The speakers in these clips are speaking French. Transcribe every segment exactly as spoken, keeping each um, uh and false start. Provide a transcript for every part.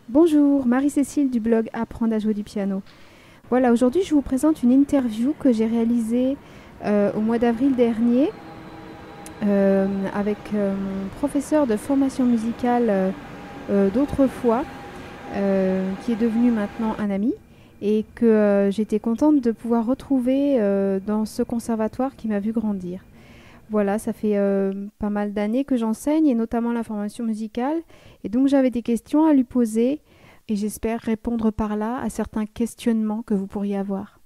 Bonjour, Marie-Cécile du blog Apprendre à jouer du piano. Voilà, aujourd'hui je vous présente une interview que j'ai réalisée euh, au mois d'avril dernier euh, avec euh, mon professeur de formation musicale euh, euh, d'autrefois, euh, qui est devenu maintenant un ami et que euh, j'étais contente de pouvoir retrouver euh, dans ce conservatoire qui m'a vu grandir. Voilà, ça fait euh, pas mal d'années que j'enseigne et notamment la formation musicale. Et donc j'avais des questions à lui poser et j'espère répondre par là à certains questionnements que vous pourriez avoir.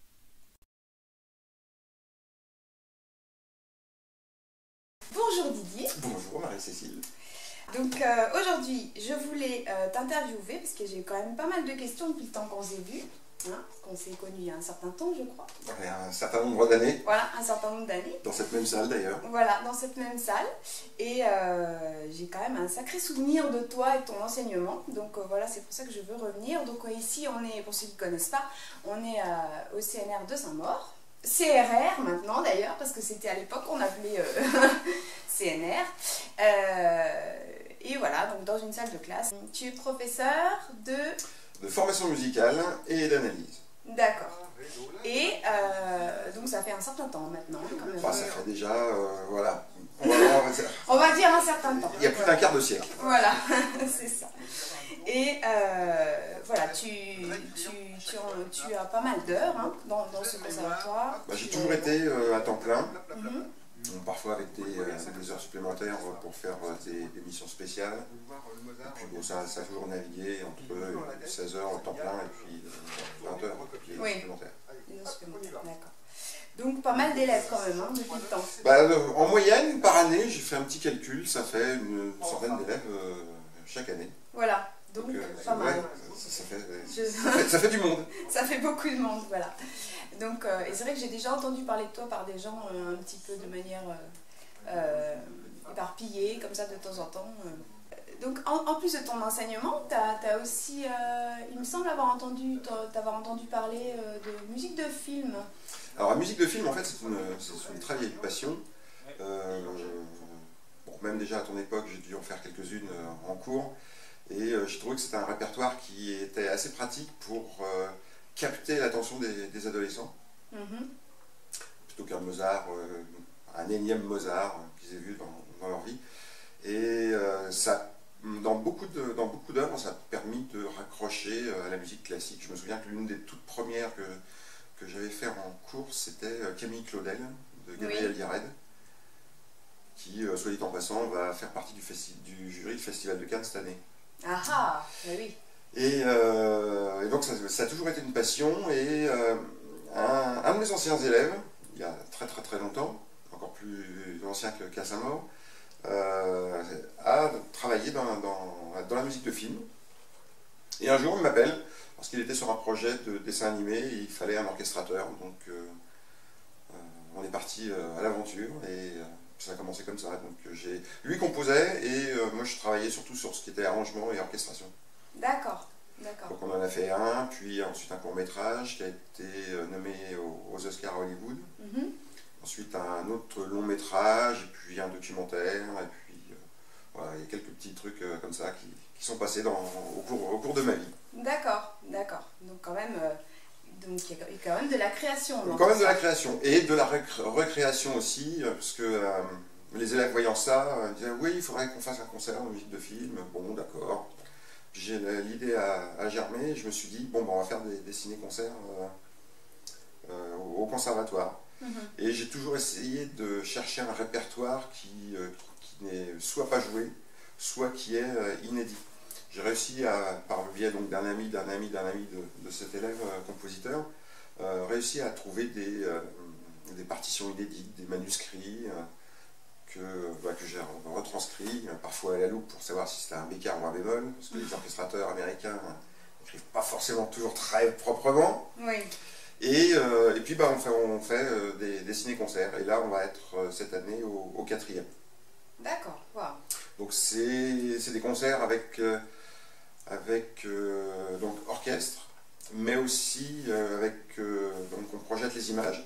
Bonjour Didier. Bonjour Marie-Cécile. Donc euh, aujourd'hui, je voulais euh, t'interviewer parce que j'ai quand même pas mal de questions depuis le temps qu'on s'est vu, hein, parce qu'on s'est connus il y a un certain temps, je crois. Il y a un certain nombre d'années. Voilà, un certain nombre d'années. Dans cette même salle d'ailleurs. Voilà, dans cette même salle. Et euh, j'ai quand même un sacré souvenir de toi et de ton enseignement. Donc euh, voilà, c'est pour ça que je veux revenir. Donc euh, ici, on est, pour ceux qui ne connaissent pas, on est euh, au C N R de Saint-Maur. C R R maintenant d'ailleurs, parce que c'était à l'époque, on appelait euh, C N R. Euh, et voilà, donc dans une salle de classe. Tu es professeur de... De formation musicale et d'analyse. D'accord. Et euh, donc ça fait un certain temps maintenant. Quand même. Enfin, ça fait déjà, euh, voilà. On va, on va dire, On va dire un certain temps. il y a plus d'un quart de siècle. Voilà, c'est ça. Et euh, voilà, tu, tu, tu, en- tu as pas mal d'heures hein, dans, dans ce conservatoire. Bah, j'ai toujours été euh, à temps plein, Mhm. bon, parfois avec des, euh, des heures supplémentaires pour faire euh, des, des missions spéciales. Et puis bon, ça, ça a toujours navigué entre euh, seize heures au temps plein et puis euh, vingt heures les Oui. supplémentaires. Des heures supplémentaires, d'accord. Donc pas mal d'élèves quand même hein, depuis le temps. Bah, euh, en moyenne, par année, j'ai fait un petit calcul, ça fait une centaine d'élèves euh, chaque année. Voilà, donc, Donc, euh, pas mal. ouais, ça, ça fait, Je- ça, fait, ça fait du monde. Ça fait beaucoup de monde, voilà. Donc, euh, et c'est vrai que j'ai déjà entendu parler de toi par des gens euh, un petit peu de manière euh, euh, éparpillée, comme ça de temps en temps. euh. Donc, en, en plus de ton enseignement, tu as aussi, euh, il me semble avoir entendu, t'avoir entendu parler euh, de musique de film. Alors la musique de film, en fait, c'est une, c'est une très vieille passion. Euh, bon, même déjà à ton époque, j'ai dû en faire quelques-unes euh, en cours. Et euh, j'ai trouvé que c'était un répertoire qui était assez pratique pour euh, capter l'attention des, des adolescents. Mhm. Plutôt qu'un Mozart, euh, un énième Mozart euh, qu'ils aient vu dans, dans leur vie. Et euh, ça, dans beaucoup de, dans beaucoup d'œuvres, ça a permis de raccrocher euh, à la musique classique. Je me souviens que l'une des toutes premières que, que j'avais fait en cours, c'était euh, Camille Claudel, de Gabriel Oui. Yared, qui, euh, soit dit en passant, va faire partie du, du jury du Festival de Cannes cette année. Ah ah, bah oui. Et, euh, et donc ça, ça a toujours été une passion, et euh, un, un de mes anciens élèves, il y a très très très longtemps, encore plus ancien qu'à Saint-Maur, euh, a travaillé dans, dans, dans la musique de film. Et un jour il m'appelle, parce qu'il était sur un projet de dessin animé, et il fallait un orchestrateur, donc euh, euh, on est parti euh, à l'aventure, et euh, ça a commencé comme ça. Donc euh, j'ai, lui composait, et euh, moi je travaillais surtout sur ce qui était arrangement et orchestration. D'accord, d'accord. Donc on en a fait un, puis ensuite un court-métrage qui a été euh, nommé aux, aux Oscars à Hollywood. Mhm. Ensuite un autre long-métrage, et puis un documentaire, et puis euh, voilà, il y a quelques petits trucs euh, comme ça qui, qui sont passés dans, au, cours, au cours de ma vie. D'accord, d'accord. Donc quand même, euh, donc il y a quand même de la création. Donc dans quand tout même de la ça. création, et de la recr- recréation aussi, euh, parce que euh, les élèves voyant ça euh, disaient oui, il faudrait qu'on fasse un concert de musique de film. Bon, d'accord. J'ai l'idée à, à germer, et je me suis dit bon, ben, on va faire des, des ciné-concerts euh, euh, au conservatoire. Mhm. Et j'ai toujours essayé de chercher un répertoire qui, euh, qui n'est soit pas joué, soit qui est euh, inédit. J'ai réussi, à, par le biais d'un ami, d'un ami, d'un ami de, de cet élève euh, compositeur, euh, réussi à trouver des, euh, des partitions inédites, des manuscrits euh, que, bah, que j'ai retranscrits, euh, parfois à la loupe pour savoir si c'était un bécard ou un bémol, parce que les orchestrateurs américains n'écrivent pas forcément toujours très proprement. Oui. Et, euh, et puis bah, on fait, on fait euh, des, des ciné-concerts, et là on va être euh, cette année au, au quatrième. D'accord, wow. Donc c'est des concerts avec, euh, avec euh, donc, orchestre, mais aussi euh, avec, euh, donc on projette les images.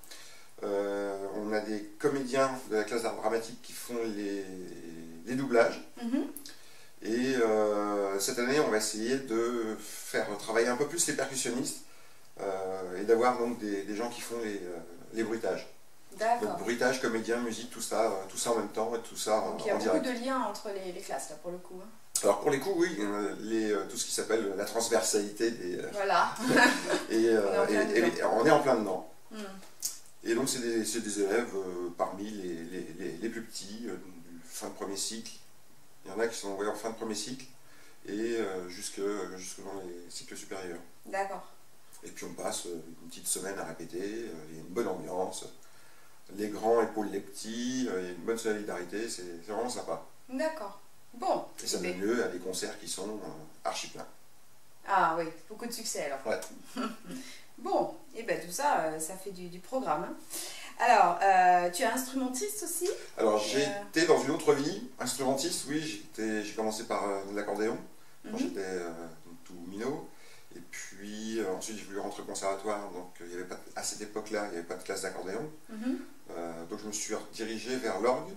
Euh, on a des comédiens de la classe d'art dramatique qui font les, les doublages. Mhm. Et euh, cette année, on va essayer de faire travailler un peu plus les percussionnistes euh, et d'avoir donc des, des gens qui font les, euh, les bruitages. Donc bruitage, comédien, musique, tout ça, euh, tout ça en même temps et tout ça en, donc il y a en beaucoup direct. de liens entre les, les classes là pour le coup. Hein. Alors pour les coups, oui, euh, les, euh, tout ce qui s'appelle la transversalité des... Euh, voilà. et, euh, on, est et, et, et on est en plein dedans. Hmm. Et donc c'est des, des élèves euh, parmi les, les, les, les plus petits, euh, du fin de premier cycle. Il y en a qui sont envoyés en fin de premier cycle et euh, jusque, jusque dans les cycles supérieurs. D'accord. Et puis on passe une petite semaine à répéter, euh, il y a une bonne ambiance. Les grands épaulent les petits, euh, il y a une bonne solidarité, c'est vraiment sympa. D'accord. Bon. Et ça donne lieu à des concerts qui sont euh, archi pleins. Ah oui, beaucoup de succès alors. Ouais. Bon, et bien tout ça, euh, ça fait du, du programme. Hein. Alors, euh, tu es instrumentiste aussi? Alors j'ai euh... été dans une autre vie, instrumentiste, oui, j'ai commencé par euh, l'accordéon, quand mm-hmm. j'étais euh, tout minot. Et puis euh, ensuite j'ai voulu rentrer au conservatoire, donc il y avait pas, à cette époque-là, il n'y avait pas de classe d'accordéon. Mm-hmm. euh, donc je me suis dirigé vers l'orgue.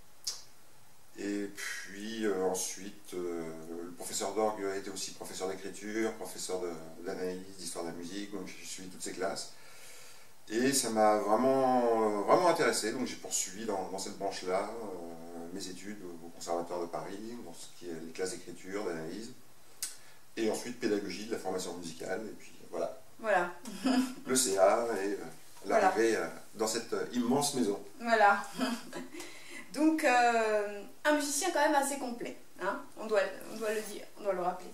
Et puis euh, ensuite, euh, le professeur d'orgue a été aussi professeur d'écriture, professeur d'analyse, d'histoire de la musique, donc j'ai suivi toutes ces classes. Et ça m'a vraiment, vraiment intéressé, donc j'ai poursuivi dans, dans cette branche-là euh, mes études au Conservatoire de Paris, dans ce qui est les classes d'écriture, d'analyse, et ensuite pédagogie, de la formation musicale, et puis voilà. Voilà. Le C A et euh, l'arrivée voilà. euh, dans cette euh, immense maison. Voilà. Donc, euh, un musicien quand même assez complet, hein, on doit, on doit le dire, on doit le rappeler.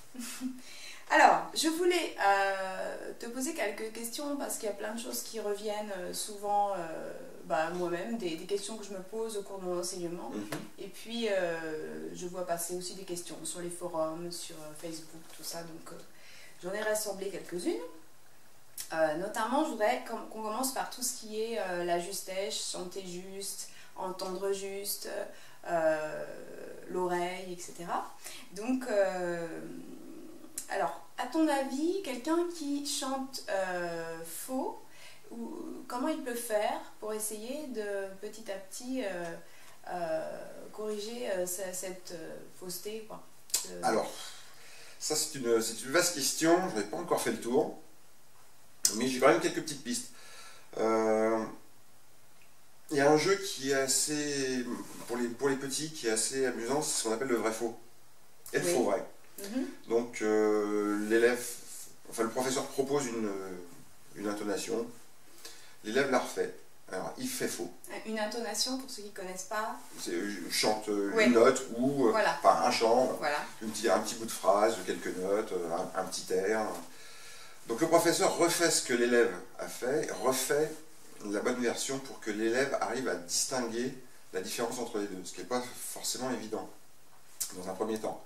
Alors, je voulais euh, te poser quelques questions parce qu'il y a plein de choses qui reviennent euh, souvent, euh, bah, moi-même, des, des questions que je me pose au cours de mon enseignement. Mm-hmm. Et puis, euh, je vois passer aussi des questions sur les forums, sur Facebook, tout ça. Donc, euh, j'en ai rassemblé quelques-unes. Euh, notamment, je voudrais qu'on commence par tout ce qui est euh, la justesse, chanter juste, entendre juste, euh, l'oreille, et cetera. Donc, euh, alors, à ton avis, quelqu'un qui chante euh, faux, ou, comment il peut faire pour essayer de petit à petit euh, euh, corriger euh, cette euh, fausseté, quoi. Euh, alors, ça c'est une, c'est une vaste question, je n'ai pas encore fait le tour, mais j'ai quand même quelques petites pistes. Euh, Il y a un jeu qui est assez, pour les, pour les petits, qui est assez amusant, c'est ce qu'on appelle le vrai-faux. Et le oui. faux-vrai. Mm-hmm. Donc euh, l'élève, enfin le professeur propose une, une intonation, l'élève la refait. Alors il fait faux. Une intonation, pour ceux qui ne connaissent pas, chante oui. une note ou voilà. enfin un chant, voilà. une petit, un petit bout de phrase, quelques notes, un, un petit air. Donc le professeur refait ce que l'élève a fait, refait la bonne version pour que l'élève arrive à distinguer la différence entre les deux, ce qui n'est pas forcément évident dans un premier temps.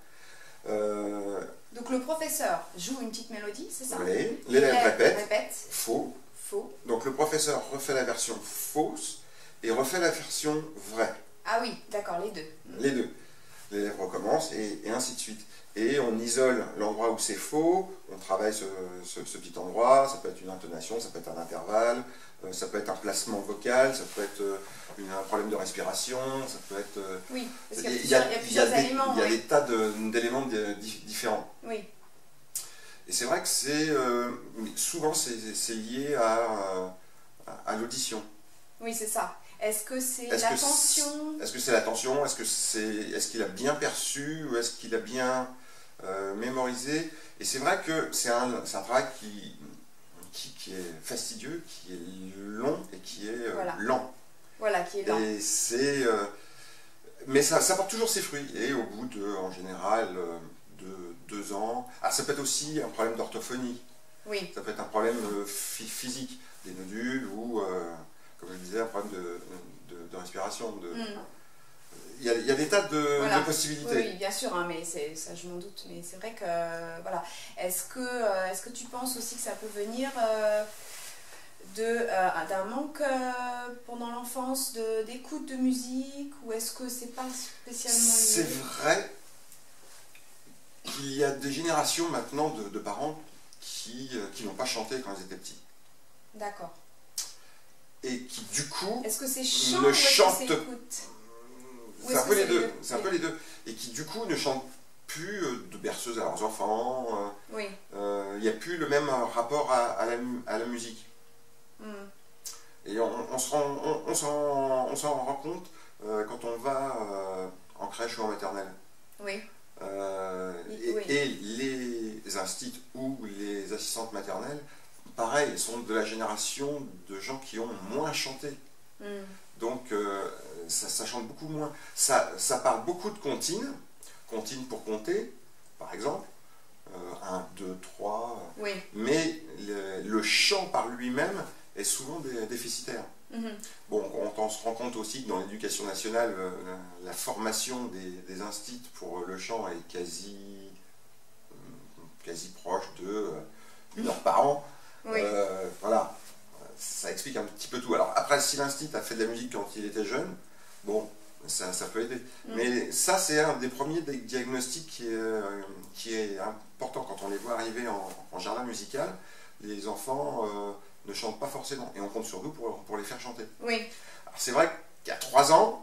Euh... Donc le professeur joue une petite mélodie, c'est ça? Oui, l'élève répète, répète, faux. faux. Donc le professeur refait la version fausse et refait la version vraie. Ah oui, d'accord, les deux. Les deux. L'élève recommence et, et ainsi de suite. Et on isole l'endroit où c'est faux, on travaille ce, ce, ce petit endroit, ça peut être une intonation, ça peut être un intervalle, euh, ça peut être un placement vocal, ça peut être euh, une, un problème de respiration, ça peut être... Euh, oui, parce qu'il y a plusieurs éléments. Il y a oui. des tas d'éléments différents. Oui. Et c'est vrai que c'est... Euh, souvent c'est lié à, à, à l'audition. Oui, c'est ça. Est-ce que c'est l'attention? Est-ce que c'est l'attention? Est-ce que c'est, est-ce qu'il a bien perçu ou est-ce qu'il a bien euh, mémorisé? Et c'est vrai que c'est un, un travail qui, qui, qui est fastidieux, qui est long et qui est euh, voilà. lent. Voilà, qui est lent. Et c'est, euh, mais ça, ça porte toujours ses fruits. Et au bout de, en général, euh, de deux ans, ah, ça peut être aussi un problème d'orthophonie. Oui. Ça peut être un problème euh, physique, des nodules ou euh, comme je le disais, un problème de, de, de respiration. De... Mm. Il, y a, il y a des tas de, voilà. de possibilités. Oui, oui, bien sûr, hein, mais ça je m'en doute. Mais c'est vrai que, euh, voilà. Est-ce que, euh, est-ce que tu penses aussi que ça peut venir euh, euh, d'un manque euh, pendant l'enfance d'écoute de, de musique, ou est-ce que c'est pas spécialement lié? C'est vrai qu'il y a des générations maintenant de, de parents qui, euh, qui n'ont pas chanté quand ils étaient petits. D'accord. Et qui du coup est-ce que c'est chant ne ou chantent c'est écoute? c'est un peu les deux c'est un peu les deux et qui du coup ne chantent plus euh, de berceuses à leurs enfants, euh, Oui. euh, il n'y a plus le même rapport à, à, la, à la musique. Mm. Et on, on s'en on, on s'en on s'en rend compte euh, quand on va euh, en crèche ou en maternelle. Oui. Euh, Oui, et, oui. et les instituts ou les assistantes maternelles, pareil, sont de la génération de gens qui ont moins chanté. Mm. Donc euh, ça, ça chante beaucoup moins. Ça, ça parle beaucoup de comptines, comptines pour compter, par exemple, euh, un, deux, trois, Oui. mais le, le chant par lui-même est souvent dé, déficitaire. Mm-hmm. Bon, on, on se rend compte aussi que dans l'éducation nationale, euh, la, la formation des, des instituts pour le chant est quasi, quasi proche de euh, une heure par an. Oui. Euh, voilà, ça explique un petit peu tout. Alors après, si l'institut a fait de la musique quand il était jeune, bon, ça, ça peut aider. Mm. Mais ça, c'est un des premiers diagnostics qui est, euh, qui est important quand on les voit arriver en, en jardin musical. Les enfants euh, ne chantent pas forcément, et on compte sur nous pour, pour les faire chanter. Oui. Alors c'est vrai qu'à trois ans,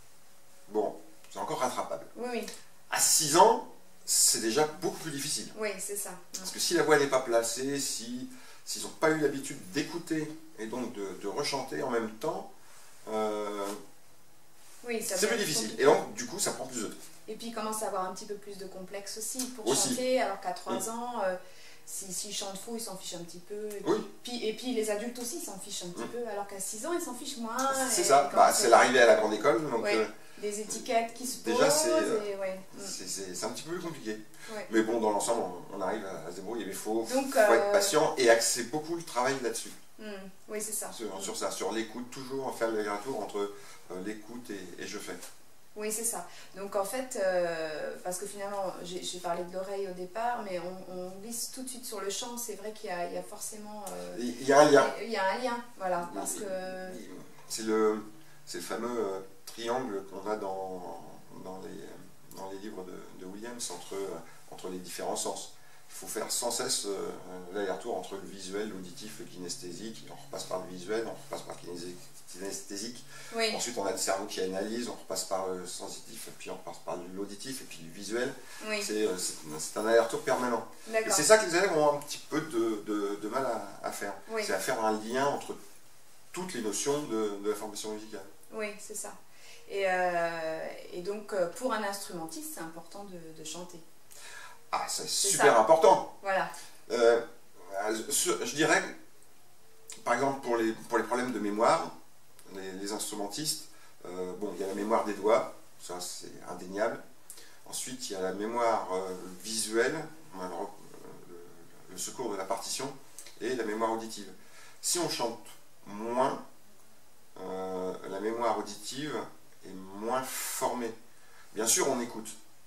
bon, c'est encore rattrapable. Oui, oui. À six ans, c'est déjà beaucoup plus difficile. Oui, c'est ça. Parce que si la voix n'est pas placée, si s'ils n'ont pas eu l'habitude d'écouter et donc de, de rechanter en même temps, euh, oui, c'est plus difficile. Et donc, du coup, ça prend plus de temps. Et puis, ils commencent à avoir un petit peu plus de complexe aussi pour aussi. chanter, alors qu'à trois oui. ans, euh, s'ils si, si chantent faux, ils s'en fichent un petit peu. Et puis, oui. puis, et puis, les adultes aussi, ils s'en fichent un petit mmh. peu, alors qu'à six ans, ils s'en fichent moins. C'est ça, bah, c'est l'arrivée à la grande école. Donc, oui. euh, des étiquettes qui se posent. Déjà, c'est et, ouais. mmh. un petit peu plus compliqué. Ouais. Mais bon, dans l'ensemble, on, on arrive à, à se débrouiller. Il faut, donc, faut euh... être patient et axer beaucoup le travail là-dessus. Mmh. Oui, c'est ça. Sur, sur ça, sur l'écoute, toujours faire le retour entre euh, l'écoute et, et je fais. Oui, c'est ça. Donc en fait, euh, parce que finalement, j'ai parlé de l'oreille au départ, mais on, on glisse tout de suite sur le chant. C'est vrai qu'il y, y a forcément... Euh, il y a un lien. Il y a un lien, voilà. Parce que... C'est le, le fameux euh, triangle qu'on a dans, dans, les, dans les livres de, de Williams entre, euh, entre les différents sens. Il faut faire sans cesse euh, l'aller-retour entre le visuel, l'auditif, le kinesthésique. On repasse par le visuel, on repasse par le kinesthésique. Oui. Ensuite, on a le cerveau qui analyse, on repasse par le sensitif, puis on repasse par l'auditif, et puis le visuel. Oui. C'est un aller-retour permanent. Et c'est ça que les élèves ont un petit peu de, de, de mal à, à faire. Oui. C'est à faire un lien entre toutes les notions de, de la formation musicale. Oui, c'est ça. Et, euh, et donc, pour un instrumentiste, c'est important de, de chanter. Ah, c'est super ça. important. Voilà. Euh, je dirais, par exemple, pour les, pour les problèmes de mémoire, les, les instrumentistes, euh, bon, il y a la mémoire des doigts, ça c'est indéniable. Ensuite, il y a la mémoire euh, visuelle, alors, le, le secours de la partition, et la mémoire auditive. Si on chante moins, euh, la mémoire auditive est moins formée. Bien sûr, on écoute,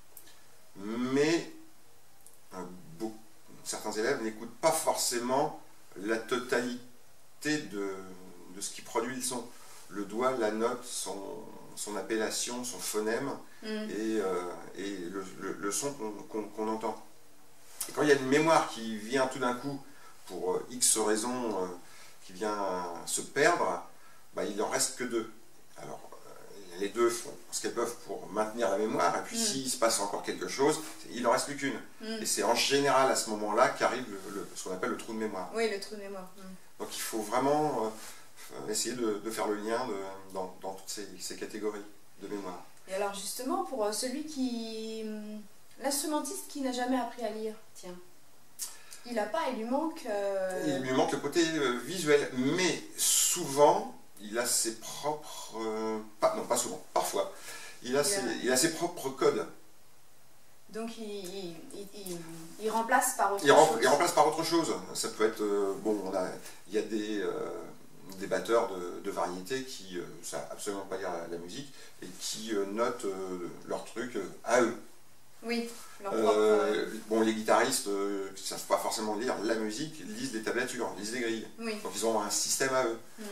mais Beaucoup, certains élèves n'écoutent pas forcément la totalité de, de ce qui produit le son. Le doigt, la note, son, son appellation, son phonème mmh. et, euh, et le, le, le son qu'on qu'on, qu'on entend. Et quand il y a une mémoire qui vient tout d'un coup, pour euh, X raisons, euh, qui vient se perdre, bah, il n'en reste que deux. Alors, les deux font ce qu'elles peuvent pour maintenir la mémoire, et puis mmh. s'il se passe encore quelque chose, il n'en reste plus qu'une. Mmh. Et c'est en général à ce moment-là qu'arrive le, le, ce qu'on appelle le trou de mémoire. Oui, le trou de mémoire. Mmh. Donc il faut vraiment euh, essayer de, de faire le lien de, dans, dans toutes ces, ces catégories de mémoire. Et alors justement, pour celui qui... l'instrumentiste qui n'a jamais appris à lire, tiens, il n'a pas, il lui manque... Euh... Il lui manque le côté euh, visuel, mais souvent... il a ses propres... Euh, pas, non, pas souvent, parfois. Il a, il, ses, a... il a ses propres codes. Donc il, il, il, il remplace par autre il chose. Rem, il remplace par autre chose. Ça peut être... Euh, bon, on a, il y a des, euh, des batteurs de, de variété qui ne euh, savent absolument pas lire la, la musique et qui euh, notent euh, leurs trucs euh, à eux. Oui. Leur euh, propre... Bon, les guitaristes euh, qui ne savent pas forcément lire la musique lisent les tablatures, lisent les grilles. Oui. Donc ils ont un système à eux. Mm.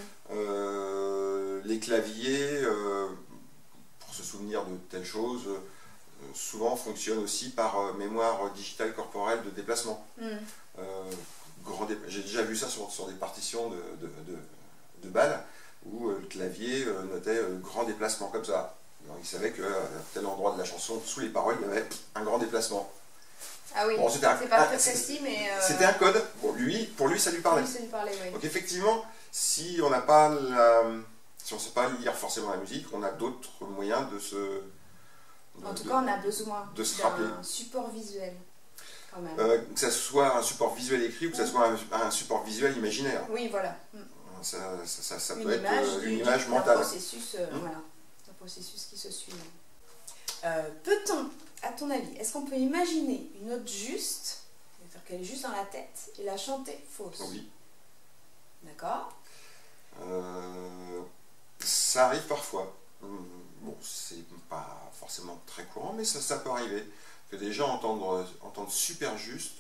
Euh, les claviers, euh, pour se souvenir de telle chose, euh, souvent fonctionnent aussi par euh, mémoire digitale corporelle de déplacement. Mm. Euh, dé... J'ai déjà vu ça sur, sur des partitions de, de, de, de balles où euh, le clavier euh, notait euh, grand déplacement comme ça. Alors, il savait qu'à tel endroit de la chanson, sous les paroles, il y avait un grand déplacement. Ah oui, Bon, c'est pas très précis, mais... Euh... C'était un code. Bon, lui, pour lui, ça lui parlait. Lui, ça lui parlait, oui. Donc effectivement, si on n'a pas la... si on ne sait pas lire forcément la musique, on a d'autres moyens de se... En tout de, cas, on a besoin d'un support visuel, quand même. Euh, que ce soit un support visuel écrit ou que ce soit un, un support visuel imaginaire. Oui, voilà. Ça, ça, ça, ça une peut image être euh, du, une image du, mentale. Un processus, euh, mmh. voilà, un processus qui se suit. Euh, Peut-on, à ton avis, est-ce qu'on peut imaginer une note juste, c'est-à-dire qu'elle est juste dans la tête, et la chanter fausse? Oui. D'accord. Euh, ça arrive parfois. Bon, c'est pas forcément très courant, mais ça, ça peut arriver. Que des gens entendent, entendent super juste,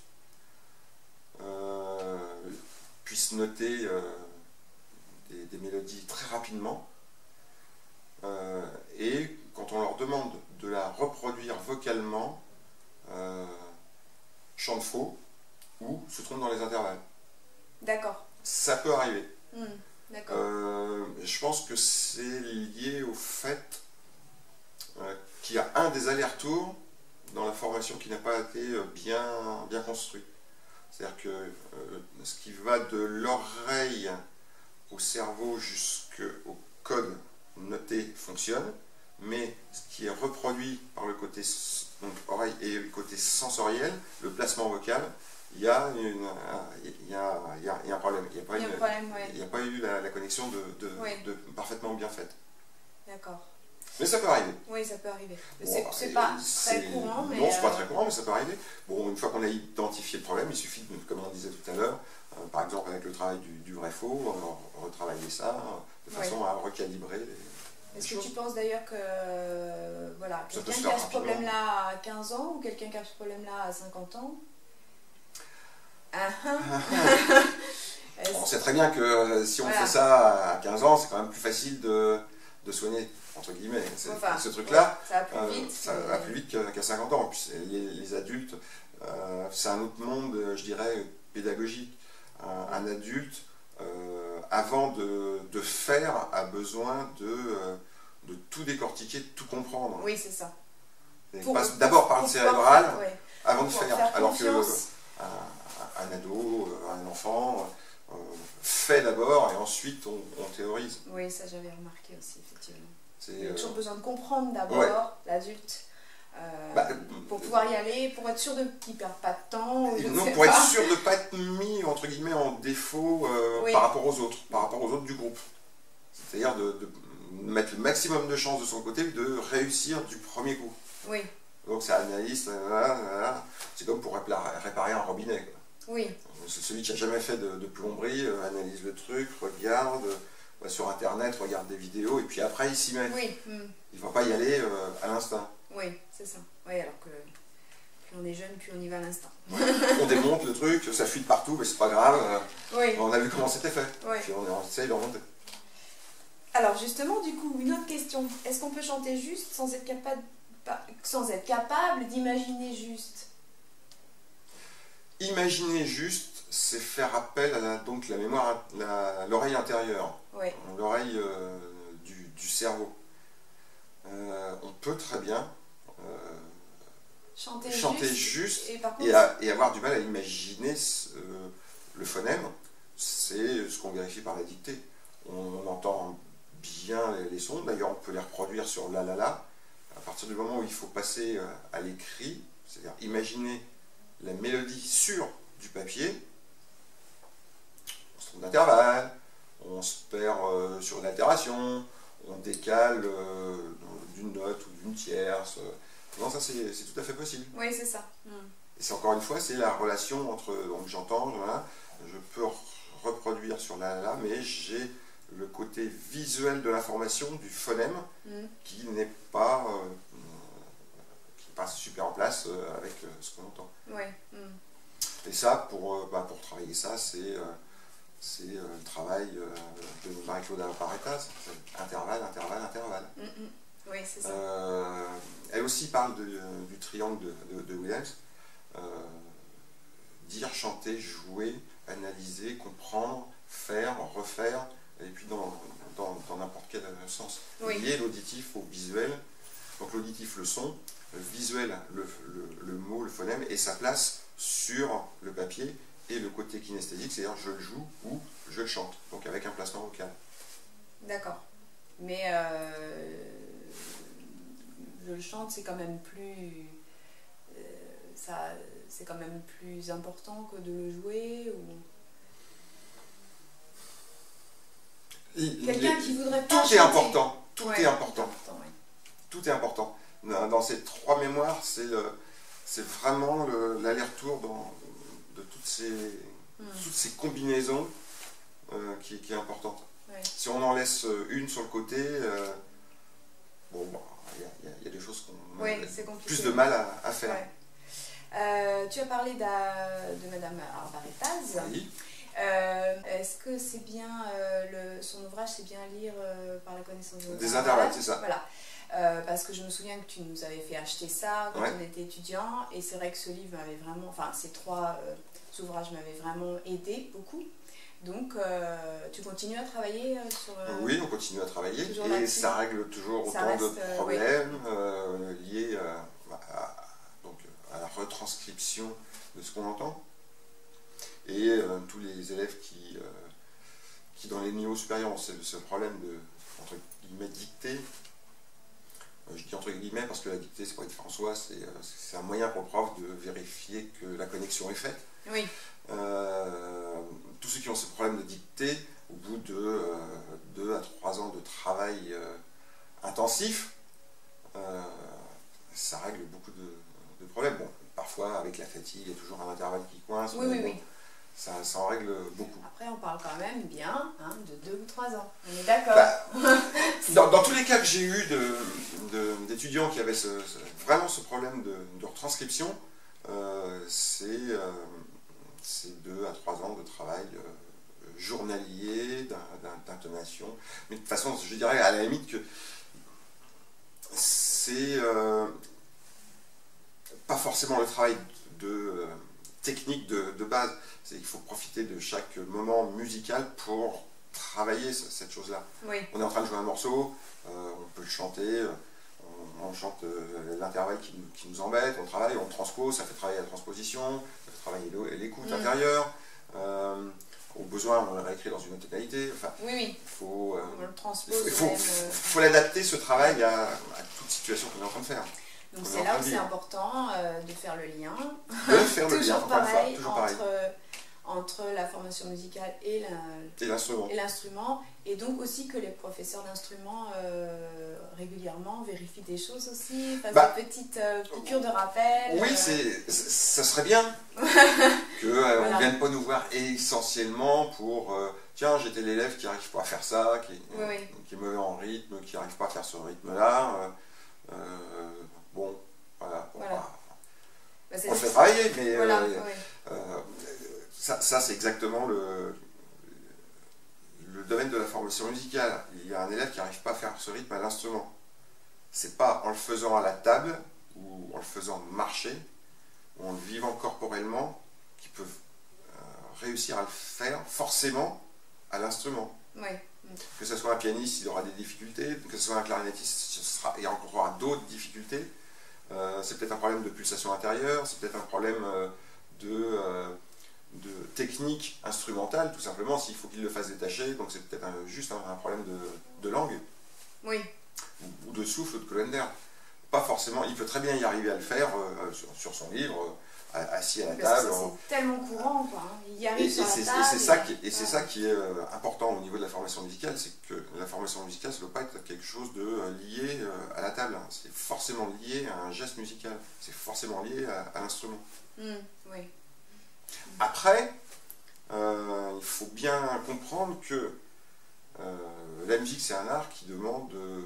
euh, puissent noter euh, des, des mélodies très rapidement, euh, et quand on leur demande de la reproduire vocalement, euh, chantent faux ou se trompent dans les intervalles. D'accord. Ça peut arriver. Mmh, d'accord. Euh, je pense que c'est lié au fait euh, qu'il y a un des allers-retours dans la formation qui n'a pas été bien, bien construit. C'est-à-dire que euh, ce qui va de l'oreille au cerveau jusqu'au code noté fonctionne, mais ce qui est reproduit par le côté donc, oreille et le côté sensoriel, le placement vocal, il y a, une, il y a, il y a, il y a un problème. Il n'y a, pas, il y a, une, problème, ouais. il n'y a pas eu la, la connexion de, de, oui. de parfaitement bien faite. D'accord. Mais ça peut arriver. Oui, ça peut arriver. Bon, c'est pas très courant. Mais non, c'est euh... pas très courant, mais ça peut arriver. Bon, une fois qu'on a identifié le problème, il suffit, de, comme on disait tout à l'heure, euh, par exemple avec le travail du, du vrai-faux, euh, retravailler ça de façon oui. à recalibrer les. Est-ce que tu penses d'ailleurs que euh, voilà, quelqu'un qui a ce problème-là à quinze ans ou quelqu'un qui a ce problème-là à cinquante ans? Ah, On sait très bien que euh, si on voilà. fait ça à quinze ans, c'est quand même plus facile de, de soigner, entre guillemets. Enfin, ce truc-là, ouais, ça va plus vite. Euh, ça va plus vite qu'à qu'à cinquante ans. Puis les, les adultes, euh, c'est un autre monde, je dirais, pédagogique. Un, un adulte, euh, avant de, de faire, a besoin de, euh, de tout décortiquer, de tout comprendre. Oui, c'est ça. Il passe d'abord par le cérébral faire, ouais. avant de pour faire. faire alors confiance. que un, un ado, un enfant, euh, fait d'abord et ensuite on, on théorise. Oui, ça j'avais remarqué aussi, effectivement. Il y a euh... toujours besoin de comprendre d'abord ouais. l'adulte. Euh, bah, pour pouvoir y aller, pour être sûr qu'il ne perd pas de temps. Je non, sais pour pas. être sûr de ne pas être mis entre guillemets en défaut euh, oui. par rapport aux autres, par rapport aux autres du groupe. C'est-à-dire de, de mettre le maximum de chances de son côté et de réussir du premier coup. Oui. Donc c'est analyste, c'est comme pour réparer un robinet. Quoi. Oui. Celui qui n'a jamais fait de, de plomberie euh, analyse le truc, regarde, va sur internet, regarde des vidéos et puis après il s'y met. Oui. Mm. Il ne va pas y aller euh, à l'instinct. Oui, c'est ça. Oui, alors que plus on est jeune, plus on y va à l'instant. Ouais. On démonte le truc, ça fuit de partout, mais c'est pas grave. Oui. On a vu comment c'était fait. Oui. Puis on, on essaye de remonter. Alors justement, du coup, une autre question. Est-ce qu'on peut chanter juste sans être capable, sans être capable d'imaginer juste? Imaginer juste, c'est faire appel à la, donc la mémoire, l'oreille intérieure, oui. l'oreille euh, du, du cerveau. Euh, on peut très bien euh, chanter, chanter juste, juste et, par contre, et, à, et avoir du mal à imaginer euh, le phonème. C'est ce qu'on vérifie par la dictée. On, on entend bien les, les sons, d'ailleurs on peut les reproduire sur la la la. À partir du moment où il faut passer à l'écrit, c'est-à-dire imaginer la mélodie sur du papier, on se trompe d'intervalle, on se perd euh, sur une altération, on décale euh, d'une note ou d'une tierce. Non, ça c'est tout à fait possible. Oui, c'est ça. Mm. Et c'est encore une fois, c'est la relation entre, donc j'entends, voilà, je peux reproduire sur la la la, mais j'ai le côté visuel de l'information, du phonème, mm. qui n'est pas, euh, qui n'est pas super en place euh, avec euh, ce qu'on entend. Oui. Mm. Et ça, pour, euh, bah, pour travailler ça, c'est euh, c'est euh, le travail euh, de Marie-Claude Paretas, intervalle, intervalle, intervalle. Mm -mm. Oui, c'est ça. Euh, elle aussi parle de, du triangle de, de, de Williams. Euh, dire, chanter, jouer, analyser, comprendre, faire, refaire, et puis dans n'importe quel sens. Oui. Lier l'auditif au visuel Donc l'auditif, le son, le visuel, le, le, le mot, le phonème, et sa place sur le papier, et le côté kinesthésique, c'est-à-dire je le joue ou je le chante, donc avec un placement vocal. D'accord. Mais euh, je le chante, c'est quand même plus... Euh, ça, c'est quand même plus important que de le jouer ou... Quelqu'un qui voudrait pas Tout chanter. est important. Tout Ouais, est important. Tout est important, ouais. Tout est important. Dans ces trois mémoires, c'est c'est vraiment l'aller-retour de toutes ces, mm. toutes ces combinaisons euh, qui, qui est importante. Ouais. Si on en laisse une sur le côté, euh, bon, il bon, y, y, y a des choses qu'on ouais, a plus de mal à, à faire. Ouais. Euh, tu as parlé de Madame Arbaretaz. Oui. Euh, Est-ce que c'est bien, euh, le, son ouvrage, c'est bien à lire euh, par la connaissance de des intervalles, c'est ça. Voilà. Euh, parce que je me souviens que tu nous avais fait acheter ça quand ouais. on était étudiant, et c'est vrai que ce livre m'avait vraiment, enfin ces trois euh, ouvrages m'avaient vraiment aidé beaucoup. Donc euh, tu continues à travailler euh, sur... Euh, oui, on continue à travailler, et ça règle toujours ça autant reste, de problèmes oui. euh, liés à, à, donc, à la retranscription de ce qu'on entend. Et euh, tous les élèves qui, euh, qui dans les niveaux supérieurs ont ce, ce problème de, entre guillemets, dictée. Euh, je dis entre guillemets parce que la dictée, c'est pas être François, c'est un moyen pour le prof de vérifier que la connexion est faite. Oui. Euh, tous ceux qui ont ce problème de dictée, au bout de euh, deux à trois ans de travail euh, intensif, euh, ça règle beaucoup de, de problèmes. Bon, parfois, avec la fatigue, il y a toujours un intervalle qui coince. Oui, oui, bon, oui. Ça, ça en règle beaucoup. Après, on parle quand même bien hein, de deux ou trois ans. On est d'accord. Bah, dans, dans tous les cas que j'ai eu d'étudiants qui avaient ce, ce, vraiment ce problème de, de retranscription, euh, c'est euh, deux à trois ans de travail euh, journalier, d'intonation. Mais de toute façon, je dirais à la limite que c'est euh, pas forcément le travail de... Euh, technique de, de base, il faut profiter de chaque moment musical pour travailler cette chose-là. Oui. On est en train de jouer un morceau, euh, on peut le chanter, on, on chante euh, l'intervalle qui, qui nous embête, on travaille, on transpose, ça fait travailler la transposition, ça fait travailler l'écoute mmh. intérieure, euh, au besoin on le réécrit dans une autre tonalité, enfin, oui, oui. faut, euh, on le transpose il faut, faut l'adapter ce travail à, à toute situation qu'on est en train de faire. Donc c'est là où c'est important euh, de faire le lien, de faire le toujours lien, pareil, toujours entre, pareil. entre la formation musicale et l'instrument, et, et donc aussi que les professeurs d'instruments euh, régulièrement vérifient des choses aussi, fassent bah, des petites euh, piqûres de rappel. Oui, euh... ça serait bien qu'on euh, voilà. ne vienne pas nous voir essentiellement pour euh, tiens, j'étais l'élève qui n'arrive pas à faire ça, qui, oui, oui. qui est mauvais en rythme, qui n'arrive pas à faire ce rythme-là. Euh, euh, Bon, voilà, on, voilà. va, bah, on le fait travailler, mais voilà, euh, oui. euh, ça, ça c'est exactement le, le domaine de la formation musicale. Il y a un élève qui n'arrive pas à faire ce rythme à l'instrument. C'est pas en le faisant à la table, ou en le faisant marcher, ou en le vivant corporellement, qu'il peut euh, réussir à le faire forcément à l'instrument. Oui. Que ce soit un pianiste, il aura des difficultés, que ce soit un clarinettiste, ce sera, il y aura d'autres difficultés. Euh, c'est peut-être un problème de pulsation intérieure, c'est peut-être un problème euh, de, euh, de technique instrumentale, tout simplement, s'il faut qu'il le fasse détacher, donc c'est peut-être juste un, un problème de, de langue, oui. ou, ou de souffle, ou de colonne d'air. Pas forcément, il peut très bien y arriver à le faire euh, sur, sur son livre, euh, assis à la Parce table. C'est tellement courant, quoi. Il y arrive et, sur et la table. Et c'est ça, qui, ouais. ça qui est euh, important au niveau de la formation musicale, c'est que la formation musicale, ça ne doit pas être quelque chose de euh, lié euh, à la table. Hein. C'est forcément lié à un geste musical. C'est forcément lié à, à l'instrument. Mmh, oui. Après, euh, il faut bien comprendre que euh, la musique, c'est un art qui demande euh,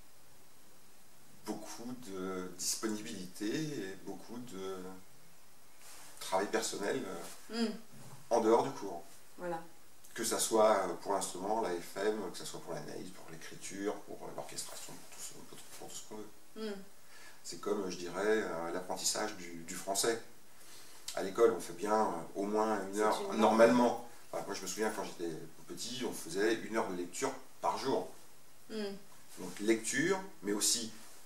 beaucoup de disponibilité et beaucoup de travail personnel euh, mmh. en dehors du cours. Voilà. Que ça soit pour l'instrument, la F M, que ça soit pour l'analyse, pour l'écriture, pour l'orchestration, pour tout ce, pour tout ce qu'on veut. Mmh. C'est comme, je dirais, euh, l'apprentissage du, du français. À l'école, on fait bien euh, au moins une heure, une normalement. Enfin, moi, je me souviens, quand j'étais petit, on faisait une heure de lecture par jour. Mmh. Donc, lecture, mais aussi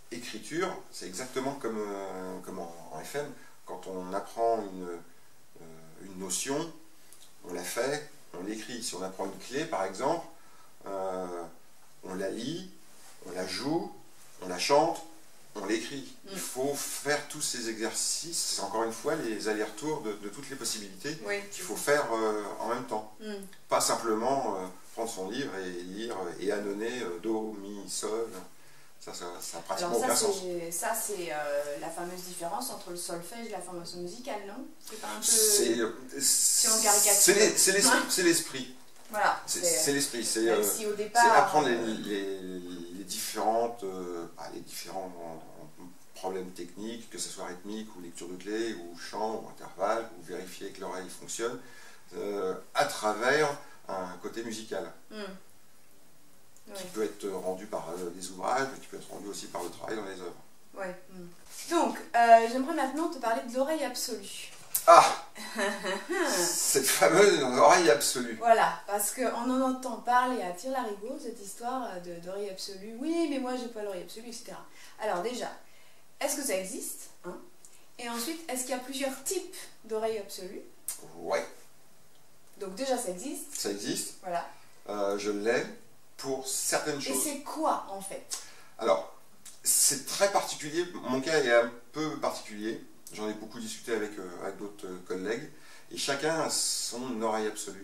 écriture, c'est exactement comme, euh, comme en, en F M. Quand on apprend une, euh, une notion, on la fait, on l'écrit. Si on apprend une clé, par exemple, euh, on la lit, on la joue, on la chante, on l'écrit. Mm. Il faut faire tous ces exercices, c'est encore une fois les allers-retours de, de toutes les possibilités oui. qu'il faut faire euh, en même temps. Mm. Pas simplement euh, prendre son livre et lire et annonner euh, Do, Mi, Sol. Ça, ça, ça a pratiquement Alors ça, aucun sens. Ça, c'est euh, la fameuse différence entre le solfège et la formation musicale, non? C'est pas un peu... Si on caricature. C'est l'esprit. Voilà. C'est l'esprit. C'est euh, si au départ... apprendre les, les, les différentes, euh, bah, les différents problèmes techniques, que ce soit rythmique ou lecture de clé, ou chant, ou intervalle, ou vérifier que l'oreille fonctionne, euh, à travers un côté musical. Mm. Qui oui. peut être rendu par euh, des ouvrages, mais qui peut être rendu aussi par le travail dans les œuvres. Ouais. Mm. Donc, euh, j'aimerais maintenant te parler de l'oreille absolue. Ah cette fameuse oreille absolue. Voilà, parce qu'on en entend parler à tire-larigot, cette histoire d'oreille absolue. Oui, mais moi, j'ai pas l'oreille absolue, et cetera. Alors déjà, est-ce que ça existe hein? Et ensuite, est-ce qu'il y a plusieurs types d'oreilles absolues? Ouais. Donc déjà, ça existe. Ça existe. Voilà. Euh, je l'ai pour certaines choses. Et c'est quoi, en fait? Alors, c'est très particulier. Mon cas est un peu particulier. J'en ai beaucoup discuté avec, euh, avec d'autres euh, collègues. Et chacun a son oreille absolue.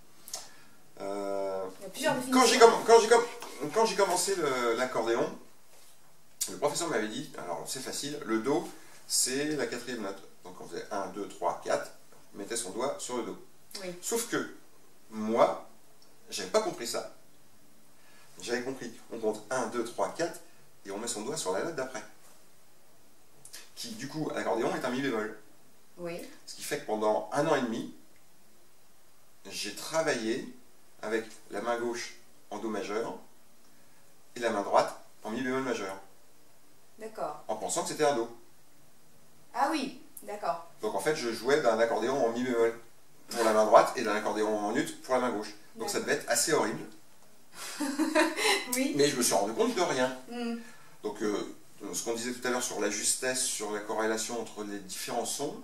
Euh, Il y a plusieurs définitions. Quand j'ai commencé l'accordéon, le, le professeur m'avait dit, alors c'est facile, le Do, c'est la quatrième note. Donc on faisait un, deux, trois, quatre, on mettait son doigt sur le Do. Oui. Sauf que, moi, j'avais pas compris ça. J'avais compris, on compte un, deux, trois, quatre, et on met son doigt sur la note d'après. Qui, du coup, à l'accordéon, est un mi bémol. Oui. Ce qui fait que pendant un an et demi, j'ai travaillé avec la main gauche en Do majeur et la main droite en mi bémol majeur. D'accord. En pensant que c'était un Do. Ah oui, d'accord. Donc en fait, je jouais d'un accordéon en mi bémol pour la main droite et d'un accordéon en ut pour la main gauche. Donc ça devait être assez horrible. Oui. Mais je me suis rendu compte de rien. Mm. Donc euh, ce qu'on disait tout à l'heure sur la justesse, sur la corrélation entre les différents sons,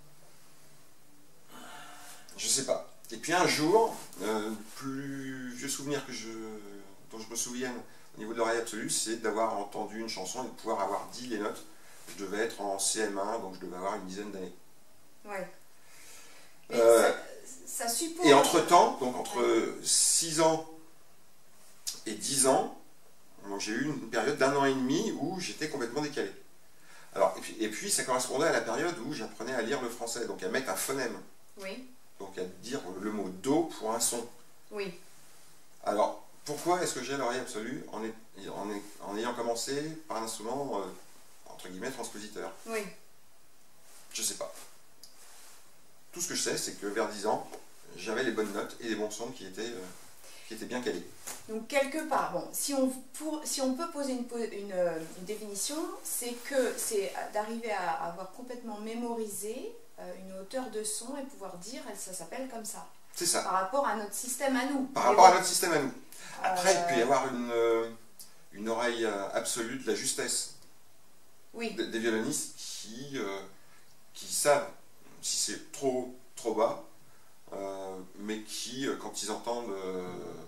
je sais pas. Et puis un jour, euh, le plus vieux souvenir que je, dont je me souvienne au niveau de l'oreille absolue, c'est d'avoir entendu une chanson et de pouvoir avoir dit les notes. Je devais être en C M un, donc je devais avoir une dizaine d'années. Ouais. Euh, ça, ça suppose... Et entre-temps, donc entre six ans et dix ans, j'ai eu une période d'un an et demi où j'étais complètement décalé. Alors, et puis, et puis ça correspondait à la période où j'apprenais à lire le français, donc à mettre un phonème. Oui. Donc à dire le mot Do pour un son. Oui. Alors, pourquoi est-ce que j'ai l'oreille absolue en, est, en, est, en ayant commencé par un instrument, euh, entre guillemets, transpositeur? Oui. Je sais pas. Tout ce que je sais, c'est que vers dix ans, j'avais les bonnes notes et les bons sons qui étaient, euh, qui étaient bien calés. Donc quelque part, bon, si on, pour, si on peut poser une, une, une définition, c'est que c'est d'arriver à avoir complètement mémorisé euh, une hauteur de son et pouvoir dire, ça s'appelle comme ça. C'est ça. Par rapport à notre système à nous. Par rapport bon, à notre système à nous. Après, euh... il peut y avoir une, euh, une oreille absolue de la justesse. Oui. Des, des violonistes qui, euh, qui savent si c'est trop, trop bas, euh, mais qui, quand ils entendent euh,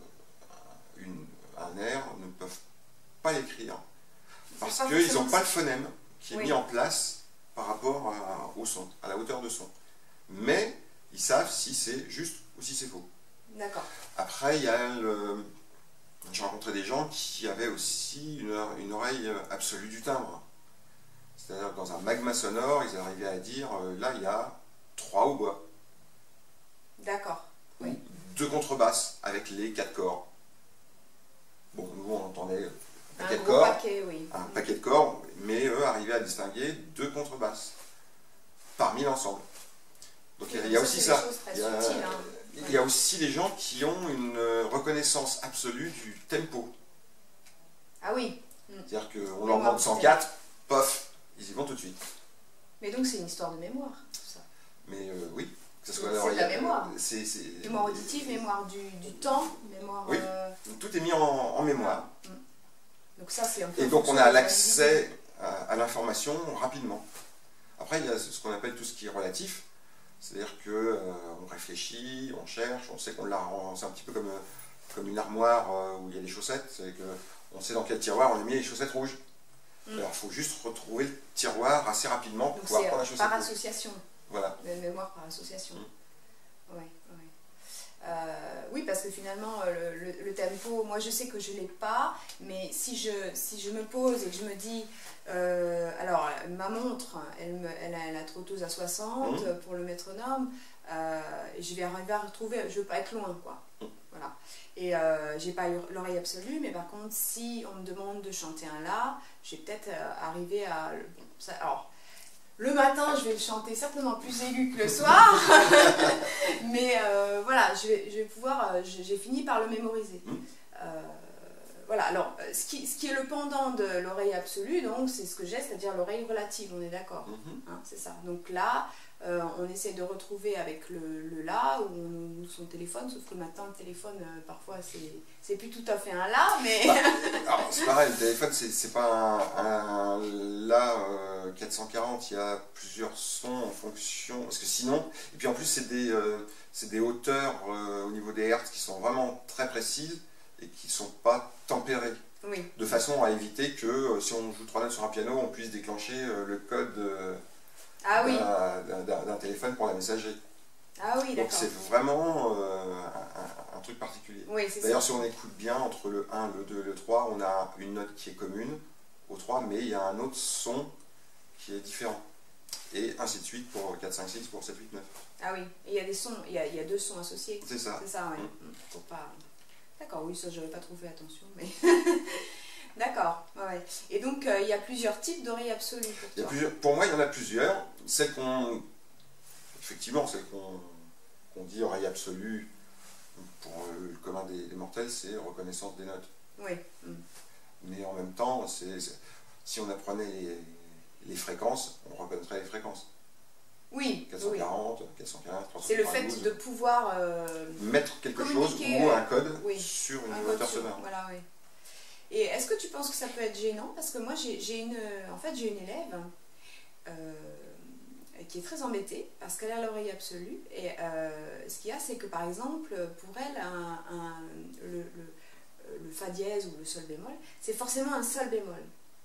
une, un air, ne peuvent pas l'écrire. Parce qu'ils n'ont pas le phonème qui est oui. mis en place par rapport à, au son, à la hauteur de son. Mais ils savent si c'est juste ou si c'est faux. D'accord. Après, il y a le... j'ai rencontré des gens qui avaient aussi une, une oreille absolue du timbre. C'est-à-dire dans un magma sonore, ils arrivaient à dire, euh, là, il y a trois hautbois. D'accord. Oui. Deux contrebasses avec les quatre corps. Bon, nous, on entendait un paquet un de corps, paquet, oui. un paquet de corps, mais eux arrivaient à distinguer deux contrebasses parmi l'ensemble. Donc oui, il y a aussi ça. Il y a, subtiles, hein. il y a aussi les gens qui ont une reconnaissance absolue du tempo. Ah oui. C'est-à-dire qu'on leur demande cent quatre, pof, ils y vont tout de suite. Mais donc c'est une histoire de mémoire, tout ça. Mais euh, oui. C'est de la mémoire. C'est, c'est... Mémoire auditive, mémoire du, du temps, mémoire... Oui, euh... tout est mis en, en mémoire. Ah. Donc ça, c'est un peu... Et donc on a l'accès à l'information rapidement. Après, il y a ce qu'on appelle tout ce qui est relatif, c'est-à-dire qu'on euh, réfléchit, on cherche, on sait qu'on la rend, c'est un petit peu comme, comme une armoire euh, où il y a des chaussettes, c'est qu'on sait dans quel tiroir on a mis les chaussettes rouges. Mm. Alors il faut juste retrouver le tiroir assez rapidement pour Donc pouvoir prendre la chaussette par rouge. association. Voilà. La mémoire par association. Mm. Ouais, ouais. Euh, oui, parce que finalement, le, le, le tempo, moi je sais que je ne l'ai pas, mais si je, si je me pose et que je me dis, euh, alors ma montre, elle, me, elle, a, elle a trotteuse à soixante mmh. pour le métronome, euh, je vais arriver à retrouver, je ne veux pas être loin, quoi. Mmh. Voilà. Et euh, j'ai pas l'oreille absolue, mais par contre, si on me demande de chanter un La, je vais peut-être euh, arriver à... Bon, ça, alors, le matin, je vais le chanter certainement plus aigu que le soir, mais euh, voilà, je vais, je vais pouvoir, euh, j'ai fini par le mémoriser. Mmh. Euh, voilà, alors, ce qui, ce qui est le pendant de l'oreille absolue, donc, c'est ce que j'ai, c'est-à-dire l'oreille relative, on est d'accord, mmh. hein, c'est ça. Donc là, euh, on essaie de retrouver avec le, le La, ou on, son téléphone, sauf que maintenant, le téléphone, euh, parfois, c'est plus tout à fait un La, mais... Bah, c'est pareil, le téléphone, c'est pas un, un La euh, quatre cent quarante, il y a plusieurs sons en fonction, parce que sinon, et puis en plus, c'est des, euh, des hauteurs euh, au niveau des hertz qui sont vraiment très précises et qui ne sont pas tempérées. Oui. De façon à éviter que, euh, si on joue trois notes sur un piano, on puisse déclencher euh, le code euh, ah, oui. d'un téléphone pour la messagerie. Ah oui, d'accord. Donc c'est vraiment euh, un, un, un truc particulier. Oui, d'ailleurs, si on écoute bien, entre le un, le deux et le trois, on a une note qui est commune au trois, mais il y a un autre son qui est différent. Et ainsi de suite pour quatre, cinq, six, pour sept, huit, neuf. Ah oui, et il y a des sons, il y a, il y a deux sons associés. C'est ça. C'est ça, oui. Mmh. Faut pas... D'accord, oui, ça j'avais pas trop fait attention, mais... D'accord, ouais. Et donc euh, il y a plusieurs types d'oreilles absolues pour toi. Il y a plusieurs... Pour moi, il y en a plusieurs. Celle qu'on... Effectivement, celle qu'on qu'on dit oreille absolue, pour le commun des, des mortels, c'est reconnaissance des notes. Oui. Mmh. Mais en même temps, c'est si on apprenait les, les fréquences, on reconnaîtrait les fréquences. Oui. quatre cent quarante, oui. quatre cent quinze, trois cent C'est le fait de pouvoir euh, mettre quelque chose ou un code oui. sur une hauteur sonore. Voilà, oui. Et est-ce que tu penses que ça peut être gênant? Parce que moi, j'ai une, en fait, j'ai une élève euh, qui est très embêtée parce qu'elle a l'oreille absolue. Et euh, ce qu'il y a, c'est que par exemple, pour elle, un, un, le, le, le Fa dièse ou le Sol bémol, c'est forcément un Sol bémol.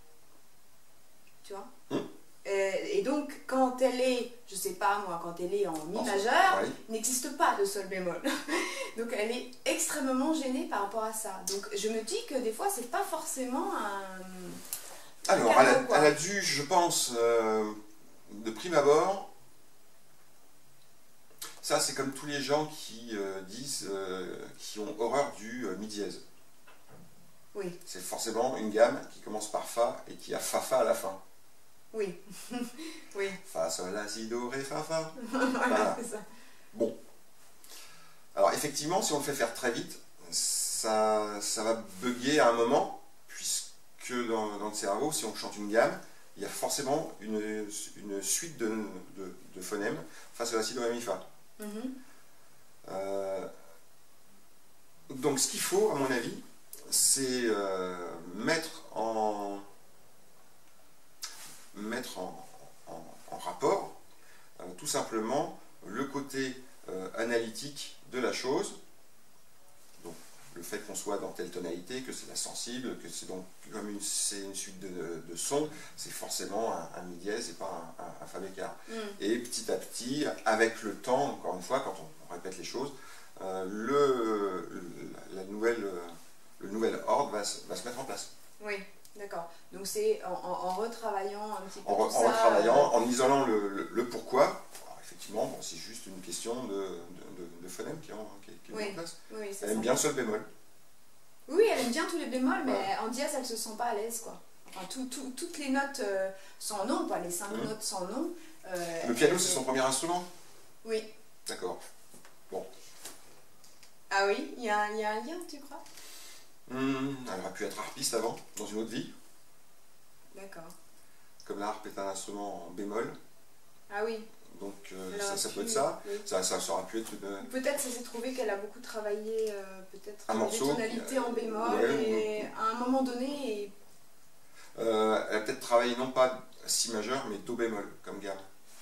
Tu vois? hum. Et donc, quand elle est, je sais pas moi, quand elle est en Mi majeur, oui. il n'existe pas de Sol bémol. Donc, elle est extrêmement gênée par rapport à ça. Donc, je me dis que des fois, c'est pas forcément un... Alors, un elle, a, elle a dû, je pense, euh, de prime abord, ça c'est comme tous les gens qui euh, disent, euh, qui ont horreur du euh, Mi dièse. Oui. C'est forcément une gamme qui commence par Fa et qui a Fa Fa à la fin. Oui. Oui. Fa, sol, la, si, do, ré, fa, fa. Voilà, c'est ça. Bon. Alors effectivement, si on le fait faire très vite, ça, ça va bugger à un moment, puisque dans, dans le cerveau, si on chante une gamme, il y a forcément une, une suite de, de, de phonèmes, Fa, sol, la, si, do, ré, mi, fa. Mm-hmm. euh, donc ce qu'il faut, à mon avis, c'est euh, mettre en... mettre en, en, en rapport euh, tout simplement le côté euh, analytique de la chose, donc le fait qu'on soit dans telle tonalité, que c'est la sensible, que c'est donc comme une, une suite de, de, de sons, c'est forcément un, un Mi dièse et pas un, un, un Fa bécard. Mm. Et petit à petit, avec le temps, encore une fois, quand on, on répète les choses, euh, le, la, la nouvelle, le nouvel ordre va, va se mettre en place. Oui. D'accord. Donc c'est en, en, en retravaillant un petit peu en, tout en ça. En retravaillant, euh... en isolant le, le, le pourquoi. Alors, effectivement, bon, c'est juste une question de, de, de, de phonème qui est, en, qui, qui est oui. en place. Oui, elle aime ça. bien le Sol bémol. Oui, elle aime bien tous les bémols, mais ouais. en dièse, elle ne se sent pas à l'aise, quoi. Enfin, tout, tout, toutes les notes euh, sans nom, pas les cinq mmh. notes sans nom. Euh, le piano, c'est son premier instrument? Oui. D'accord. Bon. Ah oui, il y, y a un lien, tu crois? Mmh, elle aurait pu être harpiste avant, dans une autre vie. D'accord. Comme la harpe est un instrument en bémol. Ah oui. Donc euh, ça, ça peut être ça. Oui. Ça, ça, ça aurait pu être une... Peut-être ça s'est trouvé qu'elle a beaucoup travaillé euh, peut-être un des morceau, tonalités en bémol ouais, et ouais. à un moment donné... Et... Euh, elle a peut-être travaillé non pas si majeur, mais do bémol comme gamme.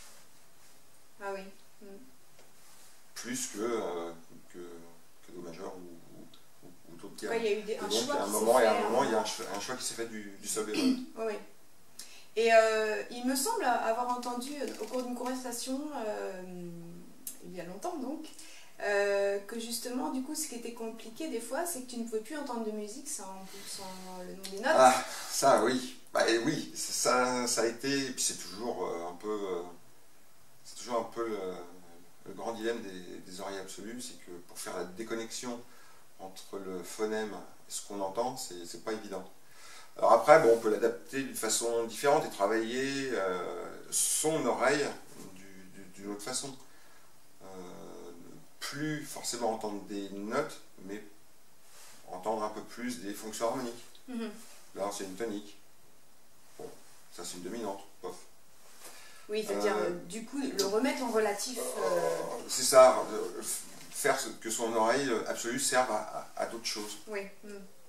Ah oui. Mm. Plus que, euh, que, que do majeur ou, ou, ou d'autres gammes. Ouais, il y a eu des, Et un donc, choix à un qui moment, s'est et à fait, un moment, hein. il y a un, choix- un choix qui s'est fait du, du sol bémol. Oui, oui. Et euh, il me semble avoir entendu au cours d'une conversation, euh, il y a longtemps donc, euh, que justement, du coup, ce qui était compliqué des fois, c'est que tu ne pouvais plus entendre de musique sans, sans le nom des notes. Ah, ça oui. Bah, et oui, ça, ça a été, et puis c'est toujours euh, un peu, euh, c'est toujours un peu le, le grand dilemme des, des oreilles absolues, c'est que pour faire la déconnexion entre le phonème et ce qu'on entend, c'est pas évident. Alors après, bon, on peut l'adapter d'une façon différente et travailler euh, son oreille d'une autre façon. Euh, plus forcément entendre des notes, mais entendre un peu plus des fonctions harmoniques. Mm-hmm. Là, c'est une tonique. Bon, ça c'est une dominante, pof. Oui, c'est-à-dire, Euh, du coup, le remettre en relatif. Euh... C'est ça, euh, faire que son oreille absolue serve à, à, à d'autres choses. Oui. Mm.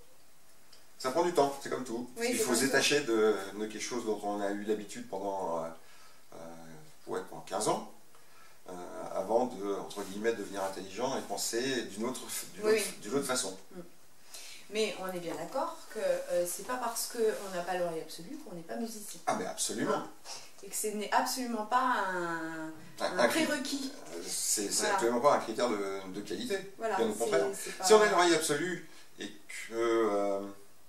Ça prend du temps, c'est comme tout. Oui, il faut se détacher de, de quelque chose dont on a eu l'habitude pendant, euh, euh, ouais, pendant quinze ans, euh, avant de, entre guillemets, devenir intelligent et penser d'une autre, d'une oui, autre, oui. d'une autre façon. Mm. Mais on est bien d'accord que euh, c'est pas parce qu'on n'a pas l'oreille absolue qu'on n'est pas musicien. Ah mais absolument. Hein. Et que ce n'est absolument pas un, un, un prérequis. C'est voilà. absolument pas un critère de, de qualité. Voilà, bien au contraire. pas... Si on a l'oreille absolue et que euh,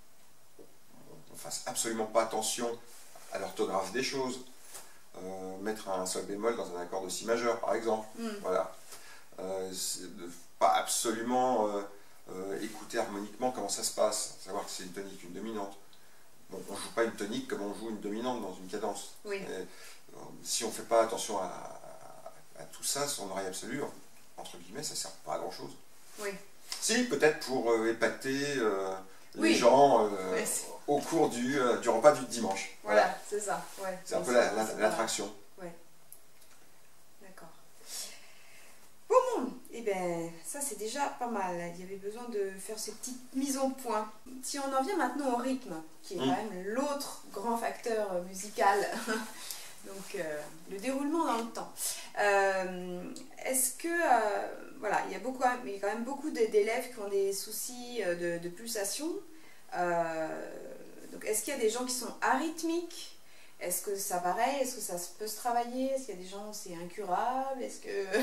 on fasse absolument pas attention à l'orthographe des choses, euh, mettre un sol bémol dans un accord de si majeur par exemple, mm. voilà. Euh, pas absolument euh, euh, écouter harmoniquement comment ça se passe, savoir que c'est une tonique, une dominante. Bon, on ne joue pas une tonique comme on joue une dominante dans une cadence. Oui. Et, euh, si on ne fait pas attention à, à, à tout ça, son oreille absolue, entre guillemets, ça ne sert pas à grand chose. Oui. Si, peut-être pour euh, épater euh, oui. les gens euh, ouais, au cours du, euh, du repas du dimanche. Voilà, voilà. c'est ça. Ouais. C'est un peu l'attraction. La, la, oui. D'accord. Bon, bon. Eh bien, ça c'est déjà pas mal. Il y avait besoin de faire ces petites mises au point. Si on en vient maintenant au rythme, qui est mmh. quand même l'autre grand facteur musical, donc euh, le déroulement dans le temps. Euh, Est-ce que, euh, voilà, il y a beaucoup, mais il y a quand même beaucoup d'élèves qui ont des soucis de, de pulsation. Euh, donc, est-ce qu'il y a des gens qui sont arythmiques? Est-ce que ça pareil? Est-ce que ça peut se travailler? Est-ce qu'il y a des gens c'est incurable? Est-ce que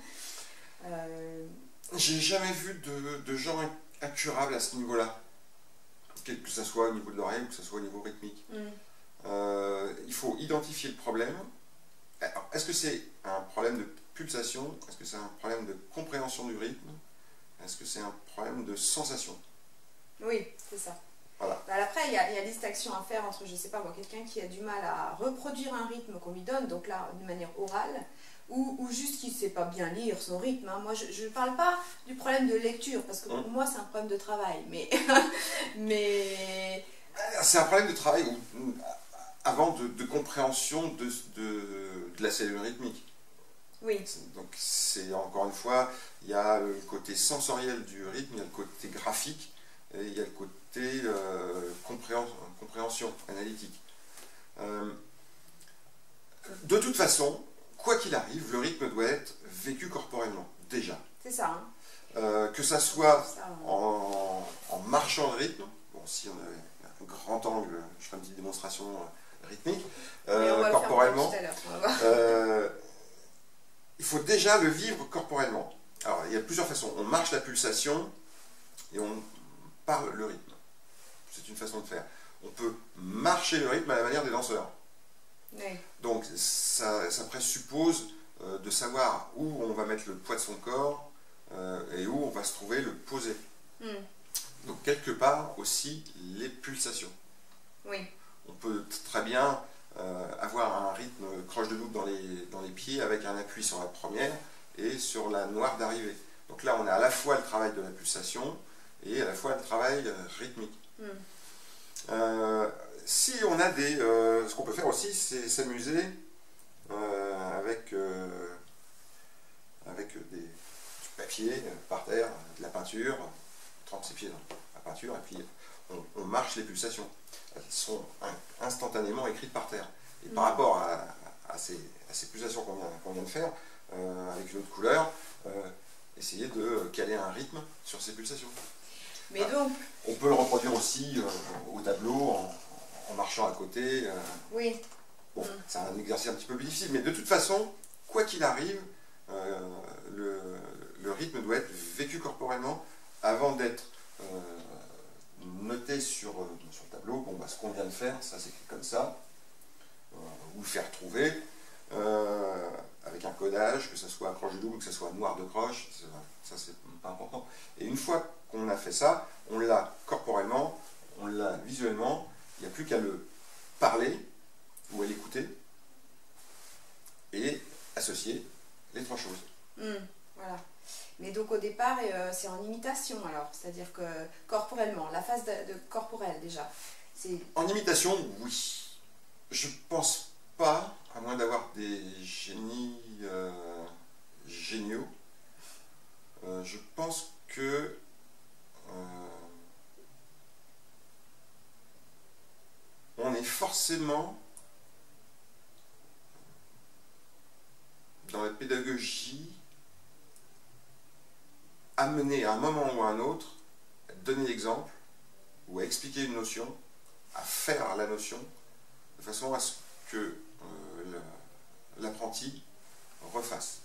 Euh... J'ai jamais vu de, de gens incurables à ce niveau-là, que ce soit au niveau de l'oreille ou que ce soit au niveau rythmique. Mm. Euh, il faut identifier le problème. Est-ce que c'est un problème de pulsation? Est-ce que c'est un problème de compréhension du rythme? Est-ce que c'est un problème de sensation? Oui, c'est ça. Voilà. Bah, après, il y, y a distinction à faire entre, je sais pas moi, quelqu'un qui a du mal à reproduire un rythme qu'on lui donne, donc là, de manière orale, Ou, ou juste qu'il ne sait pas bien lire son rythme. Hein. Moi, je ne parle pas du problème de lecture, parce que pour mmh. moi, c'est un problème de travail. Mais, mais... C'est un problème de travail où, avant de, de compréhension de, de, de la cellule rythmique. Oui. Donc, c'est encore une fois, il y a le côté sensoriel du rythme, il y a le côté graphique, et il y a le côté euh, compréhension, compréhension analytique. Euh, de toute façon, quoi qu'il arrive, le rythme doit être vécu corporellement, déjà. C'est ça. Hein. Euh, que ça soit ça, hein. en, en marchant le rythme, bon, si on avait un grand angle, je ferai une petite démonstration rythmique, euh, corporellement, euh, il faut déjà le vivre corporellement. Alors, il y a plusieurs façons. On marche la pulsation et on parle le rythme. C'est une façon de faire. On peut marcher le rythme à la manière des danseurs. Oui. Donc ça, ça présuppose euh, de savoir où on va mettre le poids de son corps euh, et où on va se trouver le poser. Mm. Donc quelque part aussi les pulsations. Oui. On peut très bien euh, avoir un rythme croche de loup dans les, dans les pieds avec un appui sur la première et sur la noire d'arrivée. Donc là on a à la fois le travail de la pulsation et à la fois le travail euh, rythmique. Mm. Euh, Si on a des... Euh, ce qu'on peut faire aussi, c'est s'amuser euh, avec, euh, avec des, du papier euh, par terre, de la peinture, trempe ses pieds dans la peinture, et puis on, on marche les pulsations. Elles sont instantanément écrites par terre. Et par rapport à, à, ces, à ces pulsations qu'on vient, qu'on vient de faire, euh, avec une autre couleur, euh, essayer de caler un rythme sur ces pulsations. Mais donc... On peut le reproduire aussi euh, au tableau en, en marchant à côté. Euh. Oui. Bon, mm. c'est un exercice un petit peu plus difficile, mais de toute façon, quoi qu'il arrive, euh, le, le rythme doit être vécu corporellement avant d'être euh, noté sur, sur le tableau. Bon, bah, ce qu'on vient de faire, ça s'écrit comme ça, euh, ou le faire trouver, euh, avec un codage, que ce soit croche de double, que ce soit noir de croche, ça c'est pas important. Et une fois qu'on a fait ça, on l'a corporellement, on l'a visuellement, il n'y a plus qu'à le parler ou à l'écouter et associer les trois choses. Mmh, voilà. Mais donc au départ, euh, c'est en imitation alors, c'est-à-dire que corporellement, la phase de, de corporelle déjà. En imitation, oui. Je pense pas, à moins d'avoir des génies euh, géniaux, euh, je pense que euh, on est forcément dans la pédagogie amené à un moment ou à un autre à donner l'exemple ou à expliquer une notion, à faire la notion de façon à ce que euh, l'apprenti refasse.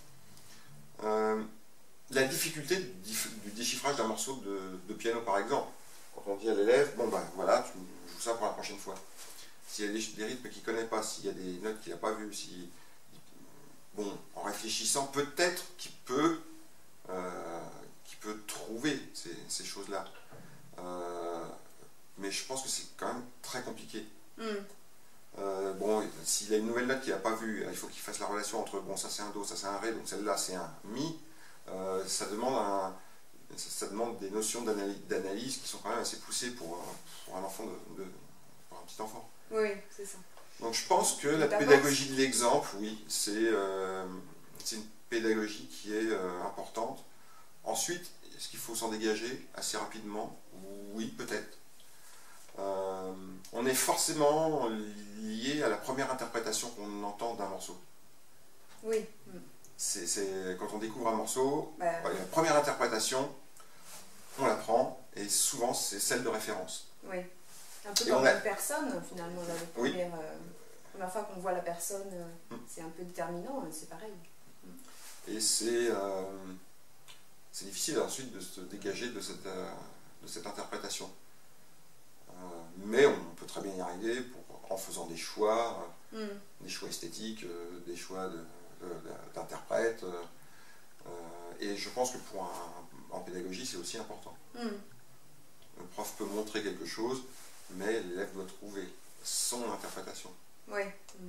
Euh, la difficulté du déchiffrage d'un morceau de, de piano par exemple, quand on dit à l'élève, bon ben voilà, tu joues ça pour la prochaine fois. S'il y a des, des rythmes qu'il ne connaît pas, s'il y a des notes qu'il n'a pas vues, si, bon, en réfléchissant, peut-être qu'il peut, euh, qu'il peut trouver ces, ces choses-là. Euh, mais je pense que c'est quand même très compliqué. Mm. Euh, bon, s'il a une nouvelle note qu'il n'a pas vue, il faut qu'il fasse la relation entre, bon, ça c'est un Do, ça c'est un Ré, donc celle-là c'est un Mi. Euh, ça, demande un, ça, ça demande des notions d'analyse qui sont quand même assez poussées pour, pour un enfant, de, de, pour un petit enfant. Oui, c'est ça. Donc je pense que la pédagogie de l'exemple, oui, c'est euh, une pédagogie qui est euh, importante. Ensuite, est-ce qu'il faut s'en dégager assez rapidement? Oui, peut-être. Euh, on est forcément lié à la première interprétation qu'on entend d'un morceau. Oui. C'est, c'est, quand on découvre un morceau, bah, ouais, la première interprétation, on la prend, et souvent c'est celle de référence. Oui. Un peu et comme a... une personne, finalement, la première, oui. euh, première fois qu'on voit la personne, euh, mm. c'est un peu déterminant, c'est pareil. Mm. Et c'est euh, c'est difficile ensuite de se dégager de cette, euh, de cette interprétation. Euh, mais on peut très bien y arriver pour, en faisant des choix, mm. des choix esthétiques, euh, des choix de, de, d'interprètes. Euh, et je pense que pour un, en pédagogie, c'est aussi important. Mm. Le prof peut montrer quelque chose, mais l'élève doit trouver son interprétation. Oui. Mm.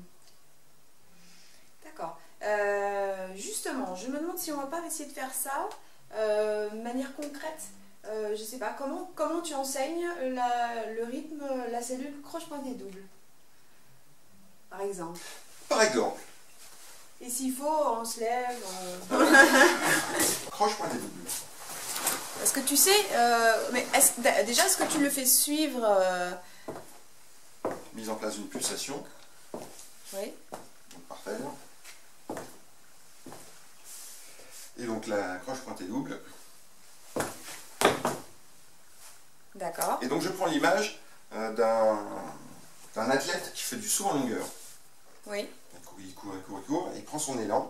D'accord. Euh, justement, je me demande si on va pas essayer de faire ça euh, de manière concrète. Euh, je sais pas, comment, comment tu enseignes la, le rythme, la cellule croche-pointée double, par exemple. Par exemple. Et s'il faut, on se lève. On... croche-pointée double. Est-ce que tu sais, euh, mais est-ce, déjà, est-ce que tu le fais suivre euh... Mise en place d'une pulsation. Oui. Donc, parfait. Et donc la croche pointée double. D'accord. Et donc je prends l'image euh, d'un, d'un athlète qui fait du saut en longueur. Oui. Il court, il court, il court, il court, il prend son élan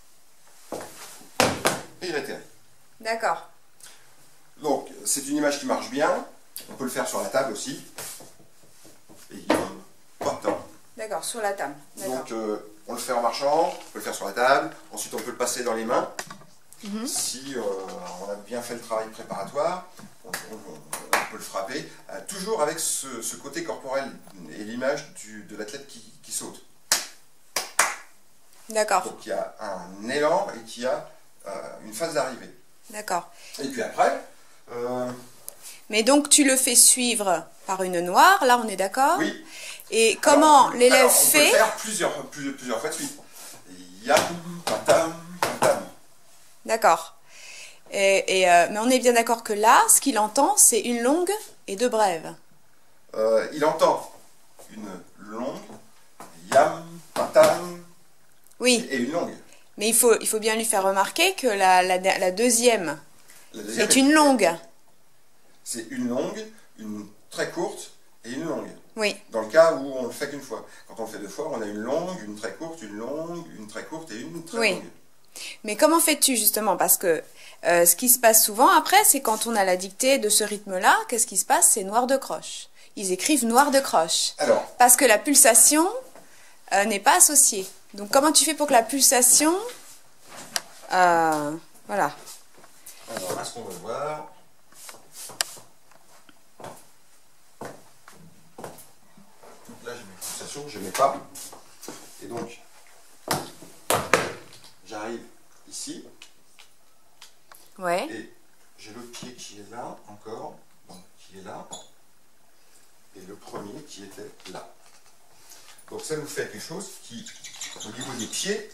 et il atterrit. D'accord. Donc c'est une image qui marche bien. On peut le faire sur la table aussi. Et il pas de temps. D'accord, sur la table. Donc euh, on le fait en marchant, on peut le faire sur la table. Ensuite on peut le passer dans les mains. Mm-hmm. Si euh, on a bien fait le travail préparatoire, on, on, on peut le frapper, euh, toujours avec ce, ce côté corporel et l'image de l'athlète qui, qui saute. D'accord. Donc il y a un élan et qu'il y a euh, une phase d'arrivée. D'accord. Et puis après... Euh... Mais donc tu le fais suivre par une noire, là on est d'accord? Oui. Et comment l'élève fait? On peut le faire plusieurs, plusieurs, plusieurs fois de suite. Il y a... Patam, patam. D'accord. Et, et, euh, mais on est bien d'accord que là, ce qu'il entend, c'est une longue et deux brèves. Euh, il entend une longue, yam, patam, Oui. et une longue. Mais il faut, il faut bien lui faire remarquer que la, la, la deuxième, La deuxième est une longue. C'est une longue, une très courte et une longue. Oui. Dans le cas où on le fait qu'une fois. Quand on le fait deux fois, on a une longue, une très courte, une longue, une très courte et une très Oui. longue. Mais comment fais-tu justement? Parce que euh, ce qui se passe souvent après, c'est quand on a la dictée de ce rythme-là, qu'est-ce qui se passe? C'est noir de croche. Ils écrivent noir de croche. Alors, Parce que la pulsation euh, n'est pas associée. Donc comment tu fais pour que la pulsation... Euh, voilà. alors là, ce qu'on va voir... Là, j'ai mes pulsations, je ne mets pas. Et donc, j'arrive ici. Ouais. Et j'ai le pied qui est là, encore. Donc, qui est là. Et le premier qui était là. Donc ça nous fait quelque chose qui, au niveau des pieds,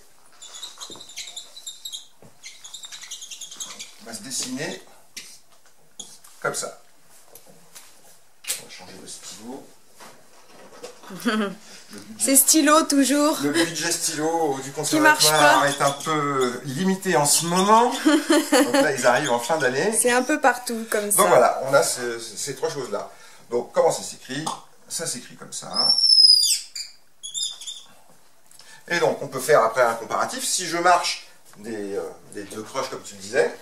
va se dessiner comme ça. On va changer de stylo. C'est stylo toujours. Le budget stylo du marche conservatoire pas. est un peu limité en ce moment. Donc là, ils arrivent en fin d'année. C'est un peu partout comme ça. Donc voilà, on a ce- ce- ces trois choses-là. Donc comment ça s'écrit? Ça s'écrit comme ça. Et donc on peut faire après un comparatif. Si je marche des, euh, des deux croches comme tu le disais,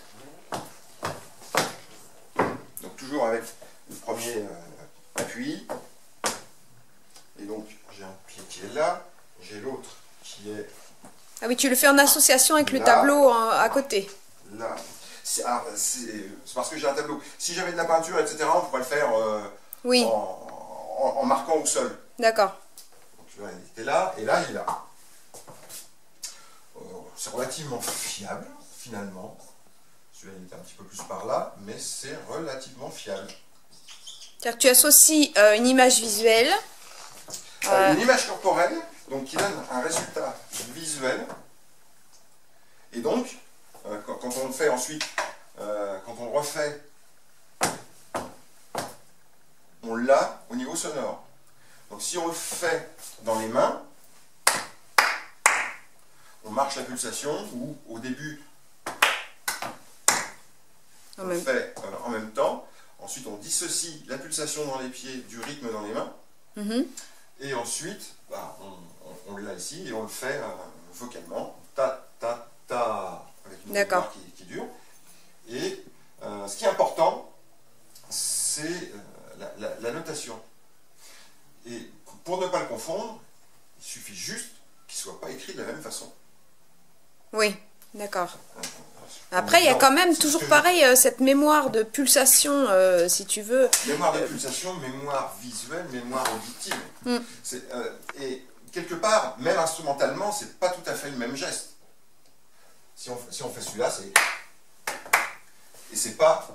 donc toujours avec le premier euh, appui, et donc j'ai un pied qui est là, j'ai l'autre qui est Ah oui, tu le fais en association avec le Là. tableau hein, à côté. là. C'est ah, c'est- c'est parce que j'ai un tableau. Si j'avais de la peinture, et cetera, on pourrait le faire euh, Oui, en, en- en marquant au sol. d'accord. Donc tu vois, il était là, et là, il est là. Euh, c'est relativement fiable, finalement. Celui-là, il était un petit peu plus par là, mais c'est relativement fiable. C'est-à-dire que tu associes euh, une image visuelle. Euh, euh, Une image corporelle, donc qui donne un résultat visuel. Et donc, euh, quand, quand on le fait ensuite, euh, quand on le refait, on l'a au niveau sonore. Donc si on le fait dans les mains, on marche la pulsation, ou au début, en on même- le fait euh, en même temps. Ensuite, on dissocie la pulsation dans les pieds du rythme dans les mains. Mhm. Et ensuite, bah, on, on- on l'a ici et on le fait euh, vocalement. Ta, ta, ta, avec une D'accord. mémoire qui, qui dure. Et euh, ce qui est important, c'est euh, la, la- la notation. Et pour ne pas le confondre, il suffit juste qu'il ne soit pas écrit de la même façon. Oui, d'accord. Après, il y a quand même toujours pareil, euh, cette mémoire de pulsation, euh, si tu veux. Mémoire de pulsation, mémoire visuelle, mémoire auditive. Mm. C'est, euh, et quelque part, même instrumentalement, c'est pas tout à fait le même geste. Si on, si on fait celui-là, c'est... Et c'est pas...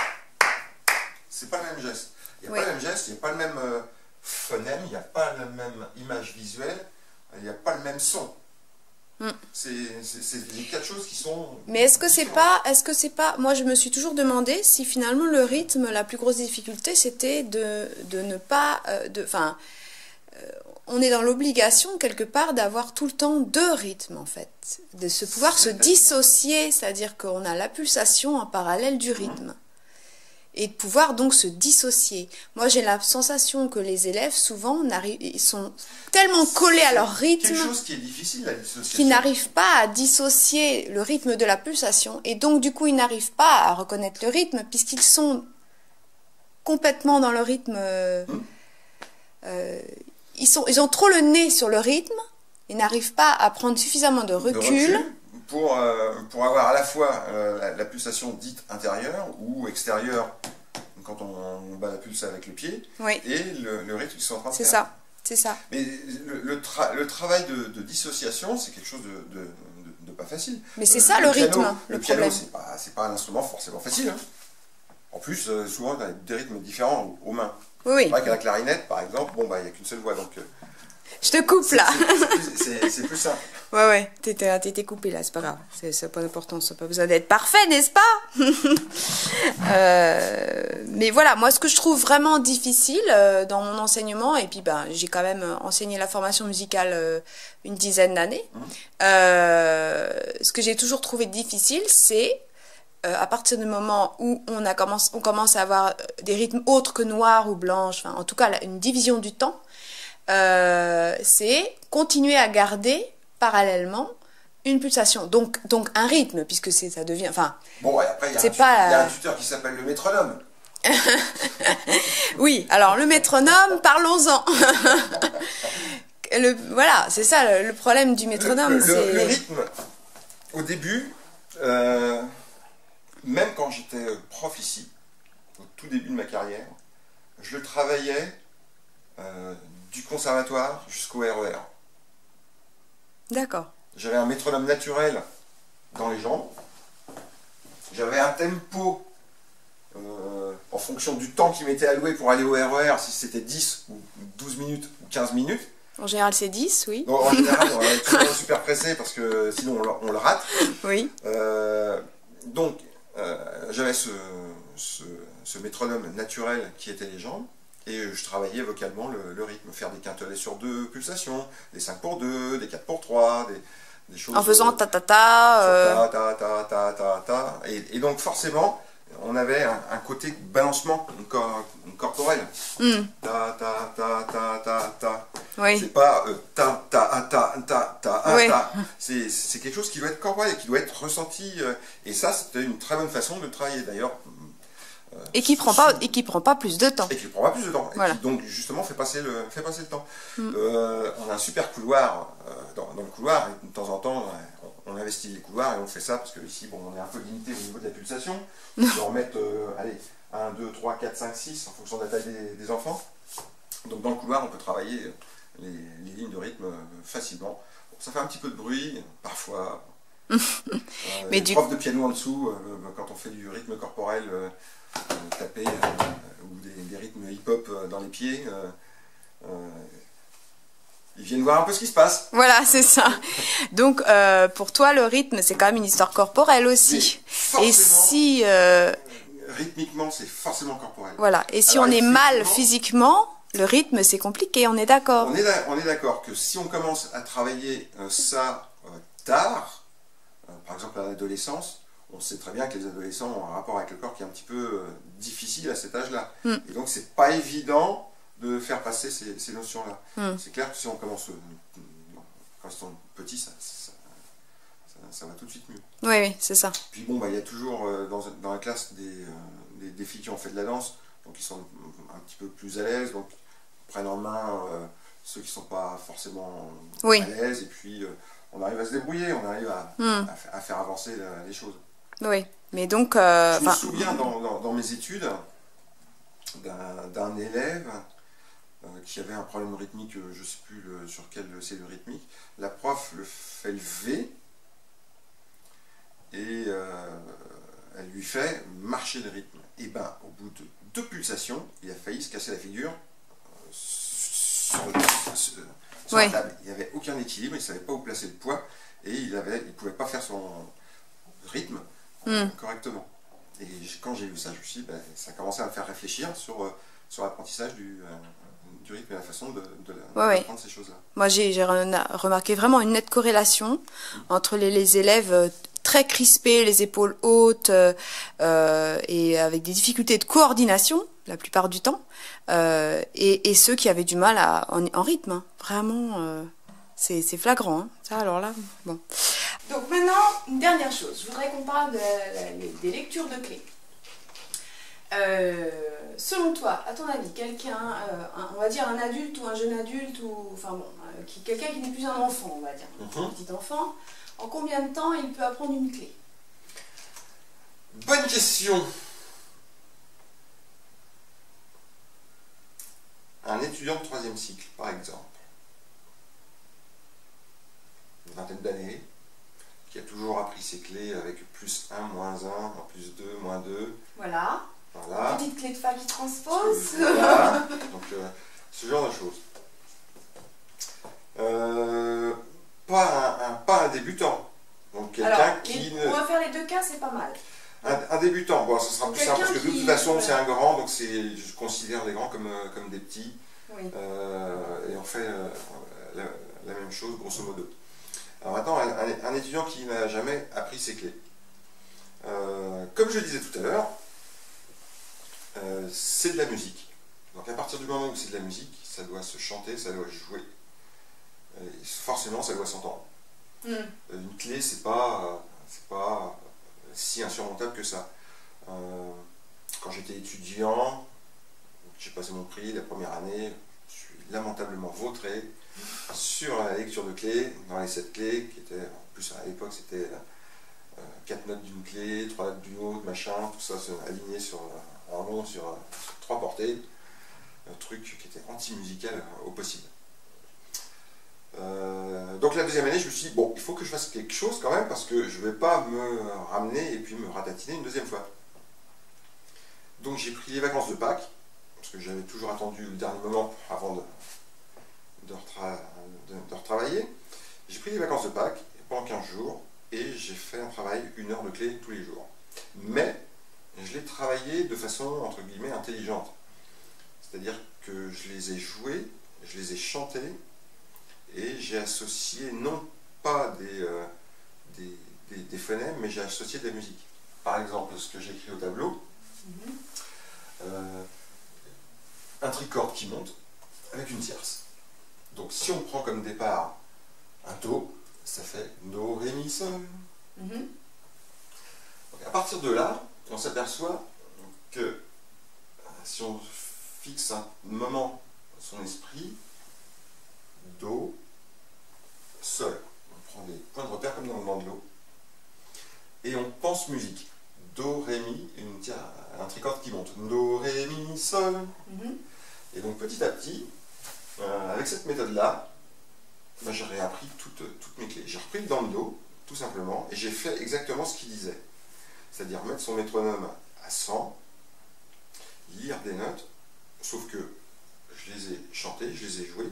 C'est pas le même geste. Il n'y a Oui. pas le même geste, il n'y a pas le même euh, phonème, il n'y a pas la même image visuelle, il n'y a pas le même son. Mm. C'est c'est- c'est les quatre choses qui sont... Mais est-ce que c'est différentes. pas, est-ce que c'est pas, moi je me suis toujours demandé si finalement le rythme, la plus grosse difficulté, c'était de, de ne pas, euh, de, enfin, euh, on est dans l'obligation quelque part d'avoir tout le temps deux rythmes en fait, de se pouvoir se dissocier, c'est-à-dire qu'on a la pulsation en parallèle du rythme. Et de pouvoir donc se dissocier. Moi, j'ai la sensation que les élèves, souvent, n'arrivent- ils sont tellement collés à leur rythme Quelque chose qui est difficile, la dissociation. qui n'arrivent pas à dissocier le rythme de la pulsation et donc du coup ils n'arrivent pas à reconnaître le rythme puisqu'ils sont complètement dans le rythme euh, euh, ils, sont, ils ont trop le nez sur le rythme, ils n'arrivent pas à prendre suffisamment de de recul, pour, euh, pour avoir à la fois euh, la, la pulsation dite intérieure ou extérieure quand on, on bat la pulse avec le pied oui, et le, le rythme qu'ils sont en train de c'est faire. ça, c'est ça. Mais le, le, tra- le travail de, de dissociation, c'est quelque chose de, de, de- de pas facile. Mais c'est Euh, ça le piano- rythme, le Le piano, problème. c'est pas, c'est pas un instrument forcément facile. hein. En plus, euh, souvent, on a des rythmes différents aux, aux mains. Oui, oui, C'est vrai qu'à la clarinette, par exemple, bon, bah, il n'y a qu'une seule voix, donc euh, Je te coupe là. C'est plus simple. Ouais, ouais, t'étais coupé là, c'est pas grave. C'est pas important, ça n'a pas besoin d'être parfait, n'est-ce pas? euh, Mais voilà, moi, ce que je trouve vraiment difficile euh, dans mon enseignement, et puis ben, j'ai quand même enseigné la formation musicale euh, une dizaine d'années, mmh. euh, ce que j'ai toujours trouvé difficile, c'est euh, à partir du moment où on, a commencé, on commence à avoir des rythmes autres que noirs ou blanches, enfin, en tout cas, une division du temps, euh, c'est continuer à garder parallèlement une pulsation, donc, donc un rythme, puisque ça devient... Enfin, bon, ouais, après, il y, pas, y a un tuteur qui s'appelle le métronome. Oui, alors le métronome, parlons-en. le, voilà, c'est ça, le, le problème du métronome. Le, le, le rythme, au début, euh, même quand j'étais prof ici, au tout début de ma carrière, je le travaillais euh, du conservatoire jusqu'au R E R. D'accord. J'avais un métronome naturel dans les jambes. J'avais un tempo euh, en fonction du temps qui m'était alloué pour aller au R E R, si c'était dix ou douze minutes ou quinze minutes. En général, c'est dix, oui. Donc, en général, on est toujours super pressé parce que sinon on le, on le rate. Oui. Euh, donc, euh, j'avais ce, ce, ce métronome naturel qui était les jambes. Et je travaillais vocalement le, le rythme, faire des quintelets sur deux pulsations, des cinq pour deux, des quatre pour trois, des, des choses... En faisant ta ta ta... Euh... Ta ta ta ta ta ta... Et, et donc forcément, on avait un, un côté balancement cor, corporel. Mm. Ta ta ta ta ta ta. Oui. C'est pas euh, ta ta ta ta ta oui. ta. C'est quelque chose qui doit être corporel et qui doit être ressenti. Euh, et ça, c'était une très bonne façon de travailler. D'ailleurs... Euh, et qui prend pas et qui prend pas plus de temps. Et qui prend pas plus de temps. Voilà. Et qui donc justement fait passer le fait passer le temps. Mm. Euh, on a un super couloir euh, dans, dans le couloir et de temps en temps on, on investit les couloirs et on fait ça parce que ici bon on est un peu limité au niveau de la pulsation. On peut en mettre euh, allez un, deux, trois, quatre, cinq, six en fonction de la taille des, des enfants. Donc dans le couloir on peut travailler les, les lignes de rythme facilement. Bon, ça fait un petit peu de bruit parfois. euh, Mais les du... profs de piano en dessous euh, quand on fait du rythme corporel. Euh, Euh, taper euh, ou des, des rythmes hip-hop euh, dans les pieds, euh, euh, ils viennent voir un peu ce qui se passe. Voilà, c'est ça. Donc, euh, pour toi, le rythme, c'est quand même une histoire corporelle aussi. Et si... Euh... Rythmiquement, c'est forcément corporel. Voilà, et si Alors, on est mal physiquement, le rythme, c'est compliqué, on est d'accord. On est d'accord que si on commence à travailler euh, ça euh, tard, euh, par exemple à l'adolescence, on sait très bien que les adolescents ont un rapport avec le corps qui est un petit peu euh, difficile à cet âge-là. Mm. Et donc, c'est pas évident de faire passer ces, ces notions-là. Mm. C'est clair que si on commence euh, quand ils sont petits, ça, ça, ça, ça va tout de suite mieux. Oui, oui, c'est ça. Puis bon, bah, il y a toujours euh, dans, dans la classe des, euh, des, des filles qui ont fait de la danse, donc ils sont un petit peu plus à l'aise, donc ils prennent en main euh, ceux qui ne sont pas forcément oui. à l'aise, et puis euh, on arrive à se débrouiller, on arrive à, mm. à, à faire avancer la, les choses. Oui, mais donc... Euh, je me souviens dans, dans, dans mes études d'un élève euh, qui avait un problème rythmique, je ne sais plus le, sur quel cellule rythmique. La prof le fait lever et euh, elle lui fait marcher le rythme. Et ben, au bout de deux pulsations, il a failli se casser la figure euh, sur, sur, sur oui. la table. Il n'y avait aucun équilibre, il ne savait pas où placer le poids et il ne il pouvait pas faire son rythme Mm. correctement. Et quand j'ai vu ça, je me suis dit, ben, ça a commencé à me faire réfléchir sur, euh, sur l'apprentissage du, euh, du rythme et la façon de, de, de ouais, apprendre ouais. ces choses-là. Moi, j'ai remarqué vraiment une nette corrélation mm. entre les, les élèves très crispés, les épaules hautes euh, et avec des difficultés de coordination, la plupart du temps, euh, et, et ceux qui avaient du mal à, en, en rythme. Hein. Vraiment, euh, c'est flagrant. Hein. Ça, alors là, bon. Donc maintenant, une dernière chose, je voudrais qu'on parle de la, la, des lectures de clés. Euh, selon toi, à ton avis, quelqu'un, euh, on va dire un adulte ou un jeune adulte, ou enfin bon, euh, qui, quelqu'un qui n'est plus un enfant, on va dire, mm-hmm. un petit enfant, en combien de temps il peut apprendre une clé? Bonne question. Un étudiant de troisième cycle, par exemple, une vingtaine d'années, qui a toujours appris ses clés avec plus un, moins un, plus deux, moins deux. Voilà. Voilà. Petite clé de fa qui transpose. Voilà. Donc, euh, ce genre de choses. un débutant. Donc quelqu'un qui ne... On va faire les deux cas, c'est pas mal. Un, un débutant, bon, ça sera plus simple parce que de toute façon, voilà. c'est un grand, donc je considère les grands comme, comme des petits. Oui. Euh, et on fait euh, la, la même chose, grosso modo. Alors maintenant, un, un étudiant qui n'a jamais appris ses clés. Euh, comme je le disais tout à l'heure, euh, c'est de la musique. Donc à partir du moment où c'est de la musique, ça doit se chanter, ça doit jouer. Et forcément, ça doit s'entendre. Mm. Une clé, c'est pas, c'est pas si insurmontable que ça. Euh, quand j'étais étudiant, j'ai passé mon prix la première année, je suis lamentablement vautré sur la lecture de clés, dans les sept clés, qui étaient, en plus à l'époque c'était euh, quatre notes d'une clé, trois notes d'une autre, machin, tout ça aligné sur, en long sur, sur trois portées, un truc qui était anti-musical au possible. Euh, donc la deuxième année, je me suis dit, bon, il faut que je fasse quelque chose quand même, parce que je ne vais pas me ramener et puis me ratatiner une deuxième fois. Donc j'ai pris les vacances de Pâques, parce que j'avais toujours attendu le dernier moment avant de, de, retra de, de retravailler. J'ai pris les vacances de Pâques pendant quinze jours, et j'ai fait un travail, une heure de clé tous les jours. Mais je l'ai travaillé de façon, entre guillemets, intelligente. C'est-à-dire que je les ai joués, je les ai chantés, et j'ai associé non pas des, euh, des, des, des phonèmes, mais j'ai associé de la musique. Par exemple, ce que j'ai écrit au tableau, mm-hmm. euh, un tricorde qui monte avec une tierce. Donc si on prend comme départ un Do, ça fait Do, Ré, Mi, Sol. Mm-hmm. Donc à partir de là, on s'aperçoit que euh, si on fixe un moment son esprit, Do, Sol. On prend des points de repère comme dans le banc de l'eau. Et on pense musique. Do, Ré, Mi, une, tiens, un tricorde qui monte. Do, Ré, Mi, Sol. Mm-hmm. Et donc petit à petit, euh, avec cette méthode-là, ben, j'ai réappris toutes, toutes mes clés. J'ai repris le banc de l'eau, tout simplement, et j'ai fait exactement ce qu'il disait. C'est-à-dire mettre son métronome à cent, lire des notes, sauf que je les ai chantées, je les ai jouées,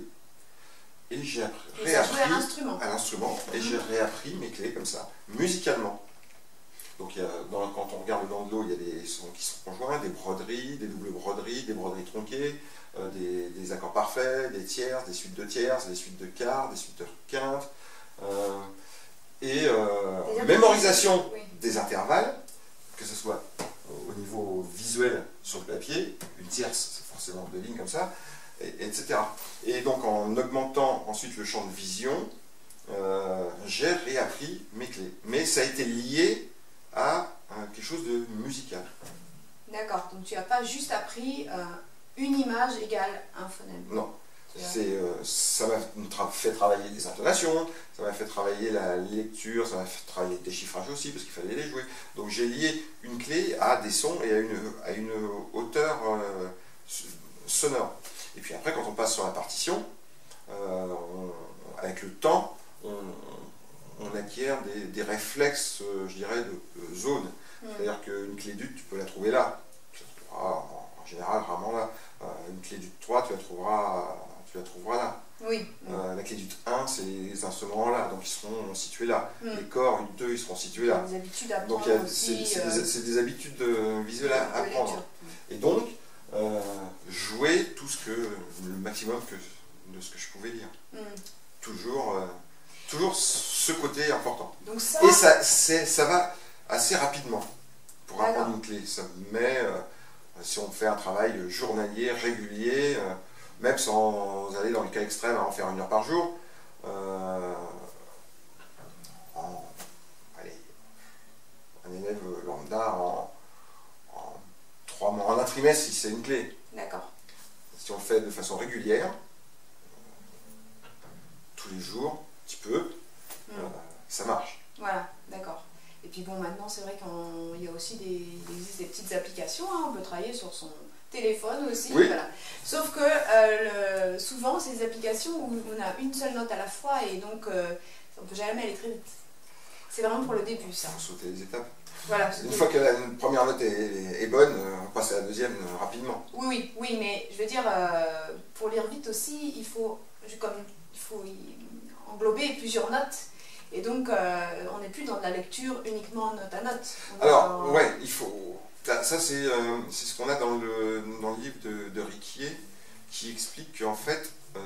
et j'ai réappris à l'instrument. À l'instrument, et j'ai réappris mes clés comme ça, musicalement. Donc il y a, dans, quand on regarde le banc de l'eau, il y a des sons qui sont conjoints, des broderies, des doubles broderies, des broderies tronquées, euh, des, des accords parfaits, des tierces, des suites de tierces, des suites de quarts, des suites de quintes, euh, et euh, mémorisation oui. des intervalles, que ce soit au niveau visuel sur le papier, une tierce, c'est forcément deux lignes comme ça, et, etc. Et donc en augmentant ensuite le champ de vision, euh, j'ai réappris mes clés. Mais ça a été lié à euh, quelque chose de musical. D'accord, donc tu n'as pas juste appris euh, une image égale un phonème. Non. Euh, ça m'a tra fait travailler des intonations, ça m'a fait travailler la lecture, ça m'a fait travailler le déchiffrage aussi, parce qu'il fallait les jouer. Donc j'ai lié une clé à des sons et à une, à une hauteur euh, sonore. Et puis après, quand on passe sur la partition, euh, on, avec le temps, on, on acquiert des, des réflexes, euh, je dirais, de, de zone. Mmh. C'est-à-dire qu'une clé d'ut, tu peux la trouver là. Tu la trouveras en, en général rarement là. Euh, une clé d'ut trois, tu la trouveras... tu la trouveras là. Oui. Euh, la clé d'ut un, c'est les instruments là, donc ils seront situés là. Mm. Les corps ut deux, ils seront situés là. Des habitudes à donc c'est euh... des, des habitudes euh, visuelles à de apprendre. Mm. Et donc, euh, jouer tout ce que, le maximum que, de ce que je pouvais lire. Mm. Toujours, euh, toujours ce côté important. Donc ça... Et ça, ça va assez rapidement pour apprendre une clé. Ça met, euh, si on fait un travail journalier, régulier, euh, même sans aller dans le cas extrême à en faire une heure par jour, euh, en, allez, un élève lambda en, en trois mois, en un trimestre, si c'est une clé. D'accord. Si on le fait de façon régulière, euh, tous les jours, un petit peu, mm. euh, ça marche. Voilà, d'accord. Et puis bon, maintenant, c'est vrai qu'il y a aussi des, il existe des petites applications, hein, on peut travailler sur son téléphone aussi, oui. Voilà. Sauf que euh, le, souvent, ces applications où on a une seule note à la fois et donc euh, on ne peut jamais aller très vite. C'est vraiment pour le début, ça. Il faut sauter les étapes. Voilà, une fois que la première note est, est, est bonne, on passe à la deuxième euh, rapidement. Oui, oui, oui, mais je veux dire, euh, pour lire vite aussi, il faut, comme, il faut englober plusieurs notes. Et donc, euh, on n'est plus dans de la lecture uniquement note à note. On Alors, dans... ouais, il faut... Ça, c'est euh, ce qu'on a dans le, dans le livre de, de Riquier, qui explique qu'en fait, euh,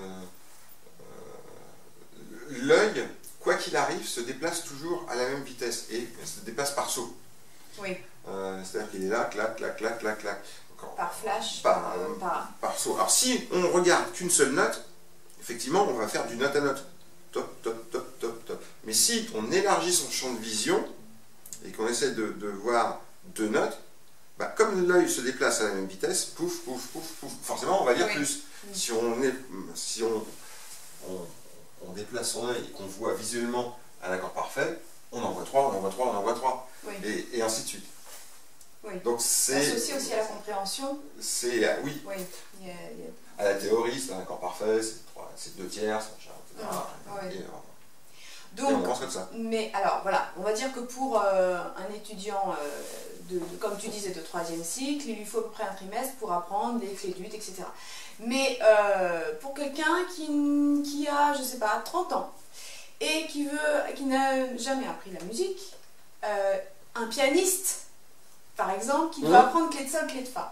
euh, l'œil, quoi qu'il arrive, se déplace toujours à la même vitesse et se déplace par saut. Oui. Euh, C'est-à-dire qu'il est là, clac, clac, clac, clac, clac. Donc, par flash, par, par, euh, par... par saut. Alors si on regarde qu'une seule note, effectivement, on va faire du note à note. Top, top, top, top, top. Mais si on élargit son champ de vision et qu'on essaie de, de voir deux notes, bah, comme l'œil se déplace à la même vitesse, pouf, pouf, pouf, pouf, forcément on va lire oui. plus. Oui. Si on, est, si on, on, on déplace son œil et qu'on voit visuellement un accord parfait, on en voit trois, on en voit trois, on en voit trois, Oui. et, et ainsi de suite. Oui. Donc c'est... Associé aussi à la compréhension. C'est, euh, oui, Oui. Il y a, il y a... à la théorie, c'est un accord parfait, c'est trois- c'est deux tiers, c'est machin, et cetera. Ah, ouais. Et, euh, Donc, et on pense comme ça. mais alors voilà, on va dire que pour euh, un étudiant, euh, de, de, comme tu disais, de troisième cycle, il lui faut à peu près un trimestre pour apprendre les clés d'ut, et cetera. Mais euh, pour quelqu'un qui, qui a, je sais pas, trente ans et qui veut, qui n'a jamais appris la musique, euh, un pianiste, par exemple, qui doit Mmh. apprendre clé de sol, clé de fa.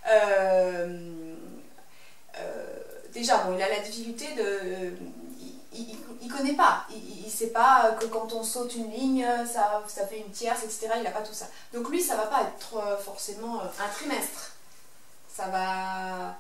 Euh, euh, déjà, bon, il a la difficulté de... Il ne connaît pas, il ne sait pas que quand on saute une ligne, ça, ça fait une tierce, et cetera. Il n'a pas tout ça. Donc lui, ça ne va pas être forcément un trimestre. Ça va...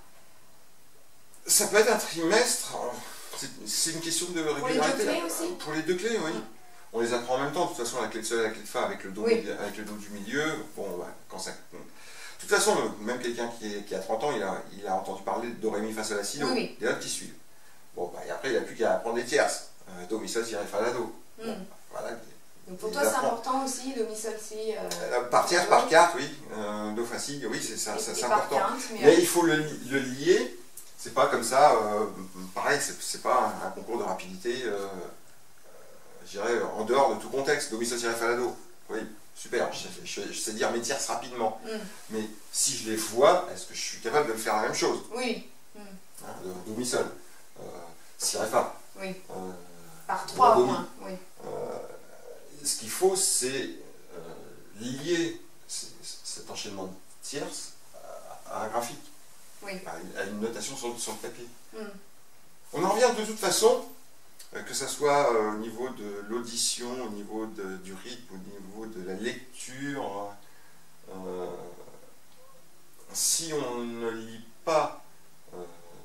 Ça peut être un trimestre, c'est une question de régularité. Pour les deux clés aussi. Pour les deux clés, oui. Mmh. On les apprend en même temps, de toute façon, la clé de sol et la clé de fa avec le do, oui. avec le do du milieu. Bon, bah, quand ça... De toute façon, même quelqu'un qui, qui a trente ans, il a, il a entendu parler de do, ré, mi, fa, sol, la, si, do, oui, oui. des notes qui suivent. Bon, bah, et après, il n'a plus qu'à apprendre des tierces. Euh, do, mi, sol, si, ré, fa, la, do. Mmh. Bon, voilà. Donc pour toi, c'est important aussi, do, mi, sol, si... Euh, par tierce, par carte, oui. Euh, do, fa, si, oui, c'est ça, ça, c'est important. Quinte, mais mais il faut le, le lier. C'est pas comme ça, euh, pareil, c'est pas un, un concours de rapidité, euh, euh, je dirais, en dehors de tout contexte. Do, mi, sol, si, ré, fa, la, do. Oui, super, je, je, je sais dire mes tierces rapidement. Mm. Mais si je les vois, est-ce que je suis capable de le faire la même chose? Oui. Mm. Hein, do, do, mi, sol, euh, si, ré, fa. Oui. Euh, Par trois au moins, oui. Euh, ce qu'il faut, c'est euh, lier cet enchaînement de tierces à, à un graphique. Oui. À une notation sur, sur le papier. Mm. On en revient de toute façon, euh, que ce soit euh, au niveau de l'audition, au niveau de, du rythme, au niveau de la lecture. Euh, si on ne lit pas euh,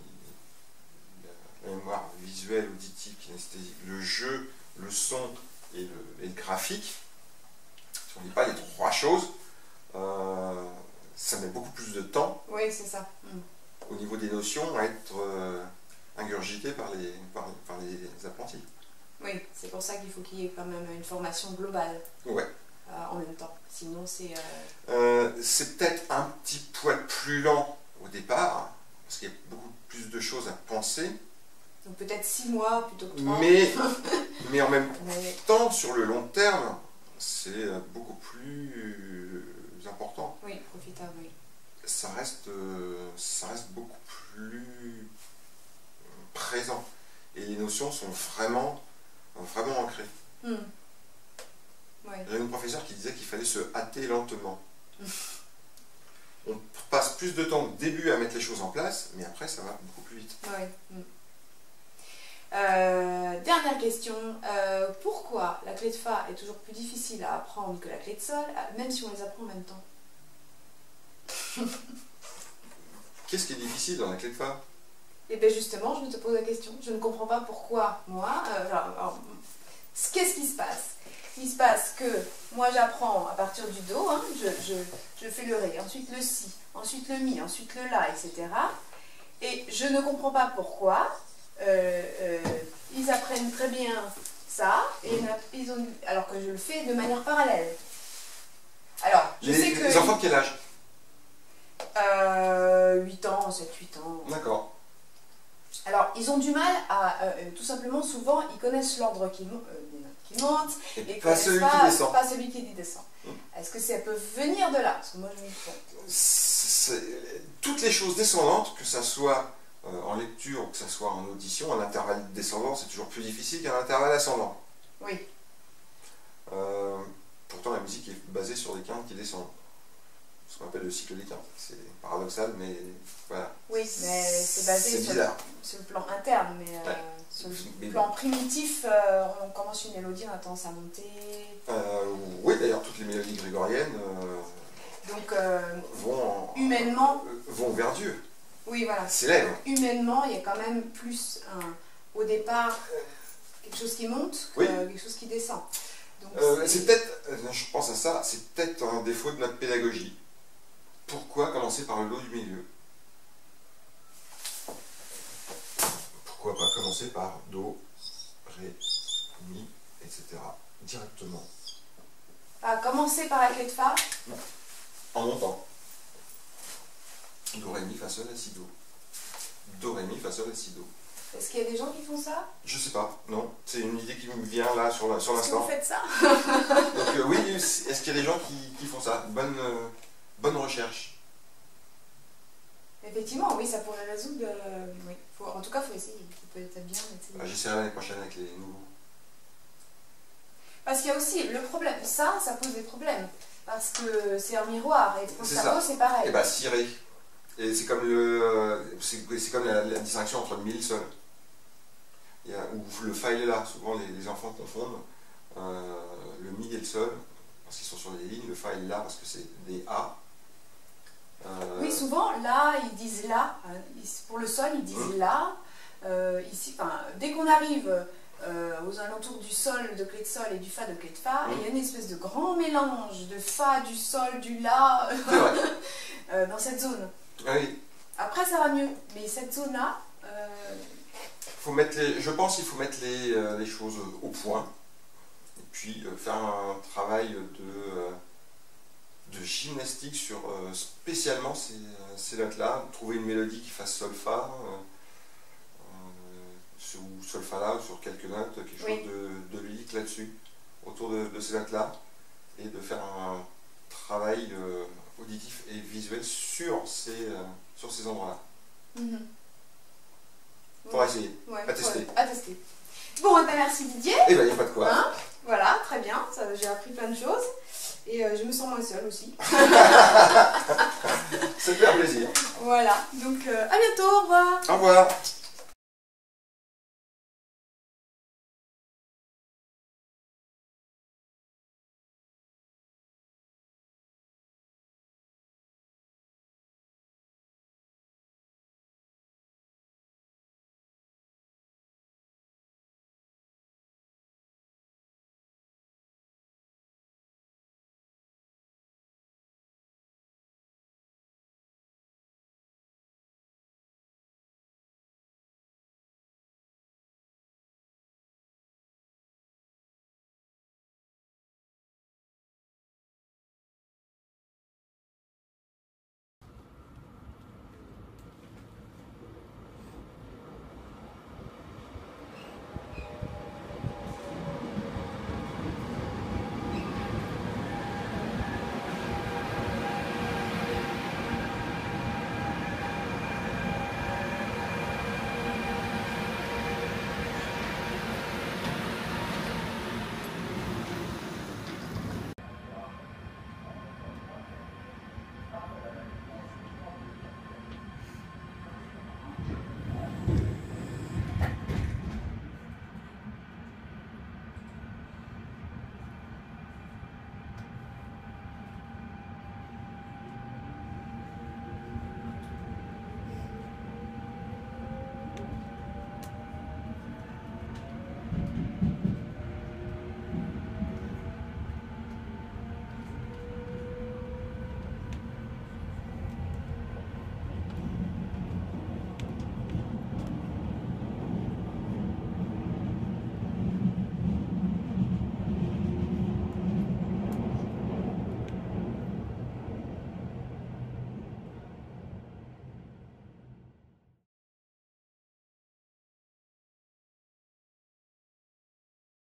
la mémoire visuelle, auditive, kinesthésique, le jeu, le son et le, et le graphique, si on ne lit pas les trois choses, euh, ça met beaucoup plus de temps. Oui, c'est ça. Mm. Au niveau des notions, à être euh, ingurgité par les, par, par les apprentis. Oui, c'est pour ça qu'il faut qu'il y ait quand même une formation globale. Ouais. Euh, en même temps. Sinon, c'est... Euh... Euh, c'est peut-être un petit poil plus lent au départ, parce qu'il y a beaucoup plus de choses à penser. Donc peut-être six mois plutôt que trois. Mais, mais en même mais... temps, sur le long terme, c'est beaucoup plus important. Oui, profitable, oui. Ça reste, ça reste beaucoup plus présent. Et les notions sont vraiment, vraiment ancrées. Mm. Ouais. J'avais une professeure qui disait qu'il fallait se hâter lentement. On passe plus de temps au début à mettre les choses en place, mais après ça va beaucoup plus vite. Ouais. Mm. Euh, dernière question, euh, pourquoi la clé de fa est toujours plus difficile à apprendre que la clé de sol, même si on les apprend en même temps? Qu'est-ce qui est difficile dans la clé de fa? Et bien justement, je me te pose la question. Je ne comprends pas pourquoi, moi, euh, qu'est-ce qui se passe? Il se passe que moi j'apprends à partir du do, hein, je, je, je fais le ré, ensuite le si, ensuite le mi, ensuite le la, et cetera. Et je ne comprends pas pourquoi euh, euh, ils apprennent très bien ça, et ils ont, alors que je le fais de manière parallèle. Alors, je les, sais que... Les enfants de quel âge? euh, huit ans, sept huit ans. D'accord. Alors, ils ont du mal à, euh, tout simplement, souvent, ils connaissent l'ordre qui, euh, qui monte, et, et pas celui pas, qui descend. Pas celui qui descend. Mmh. Est-ce que ça peut venir de là? Parce que moi, je me trompe. Toutes les choses descendantes, que ça soit euh, en lecture ou que ça soit en audition, un intervalle descendant, c'est toujours plus difficile qu'un intervalle ascendant. Oui. Euh, pourtant, la musique est basée sur des quintes qui descendent. Ce qu'on appelle le cycle des quintes. C'est paradoxal, mais voilà. Oui, mais c'est basé sur le, sur le plan interne, mais euh, ouais. sur le mais plan primitif, euh, on commence une mélodie, on a tendance à monter. Euh, oui, d'ailleurs, toutes les mélodies grégoriennes euh, Donc, euh, vont, en, humainement, euh, vont vers Dieu. Oui, voilà. S'élèvent. Humainement, il y a quand même plus, un, au départ, quelque chose qui monte que oui. quelque chose qui descend. Euh, c'est peut-être, je pense à ça, c'est peut-être un défaut de notre pédagogie. Pourquoi commencer par le lot du milieu? Pourquoi pas commencer par Do, Ré, Mi, et cetera directement? Ah, commencer par la clé de Fa? En montant. Do, Ré, Mi, Fa, Sol, La, Si, Do. Do, Ré, Mi, Fa, Sol, La, Si, Do. Est-ce qu'il y a des gens qui font ça? Je sais pas, non. C'est une idée qui me vient là sur l'instant. Est-ce que vous faites ça? Donc euh, oui, est-ce qu'il y a des gens qui, qui font ça? Bonne, euh, bonne recherche. Effectivement, oui, ça pourrait résoudre... Euh, oui. Faut, en tout cas, il faut essayer. Peut-être bien ah, j'essaierai l'année prochaine avec les nouveaux. Parce qu'il y a aussi le problème. Ça, ça pose des problèmes. Parce que c'est un miroir. Et pour le cerveau, c'est pareil. Et bah, si, Ré. Et c'est comme, le, c'est comme la, la distinction entre le Mi et le Sol. Il y a, où le Fa et le La, souvent les, les enfants confondent euh, le Mi et le Sol, parce qu'ils sont sur des lignes, le Fa et le La, parce que c'est des A. Euh, oui, souvent, là, ils disent La. Pour le Sol, ils disent hum. La. Euh, ici, dès qu'on arrive euh, aux alentours du Sol, de clé de Sol, et du Fa, de clé de Fa, hum. il y a une espèce de grand mélange de Fa, du Sol, du La, euh, dans cette zone. Oui. Après, ça va mieux, mais cette zone-là... Euh... Faut mettre les, je pense qu'il faut mettre les, euh, les choses au point, et puis euh, faire un travail de, euh, de gymnastique sur euh, spécialement ces, ces notes-là, trouver une mélodie qui fasse Sol-Fa, euh, euh, ou Sol-Fa-La, ou sur quelques notes, quelque chose oui. de, de ludique là-dessus, autour de, de ces notes-là, et de faire un travail... Euh, auditif et visuel sur ces, euh, sur ces endroits-là. Mm-hmm. Faudra ouais. essayer, ouais, à tester. Ouais, à tester. Bon, ben merci Didier. Eh ben, il n'y a pas de quoi. Hein, voilà, très bien, j'ai appris plein de choses. Et euh, je me sens moins seule aussi. Ça me fait un plaisir. Voilà, donc euh, à bientôt, au revoir. Au revoir.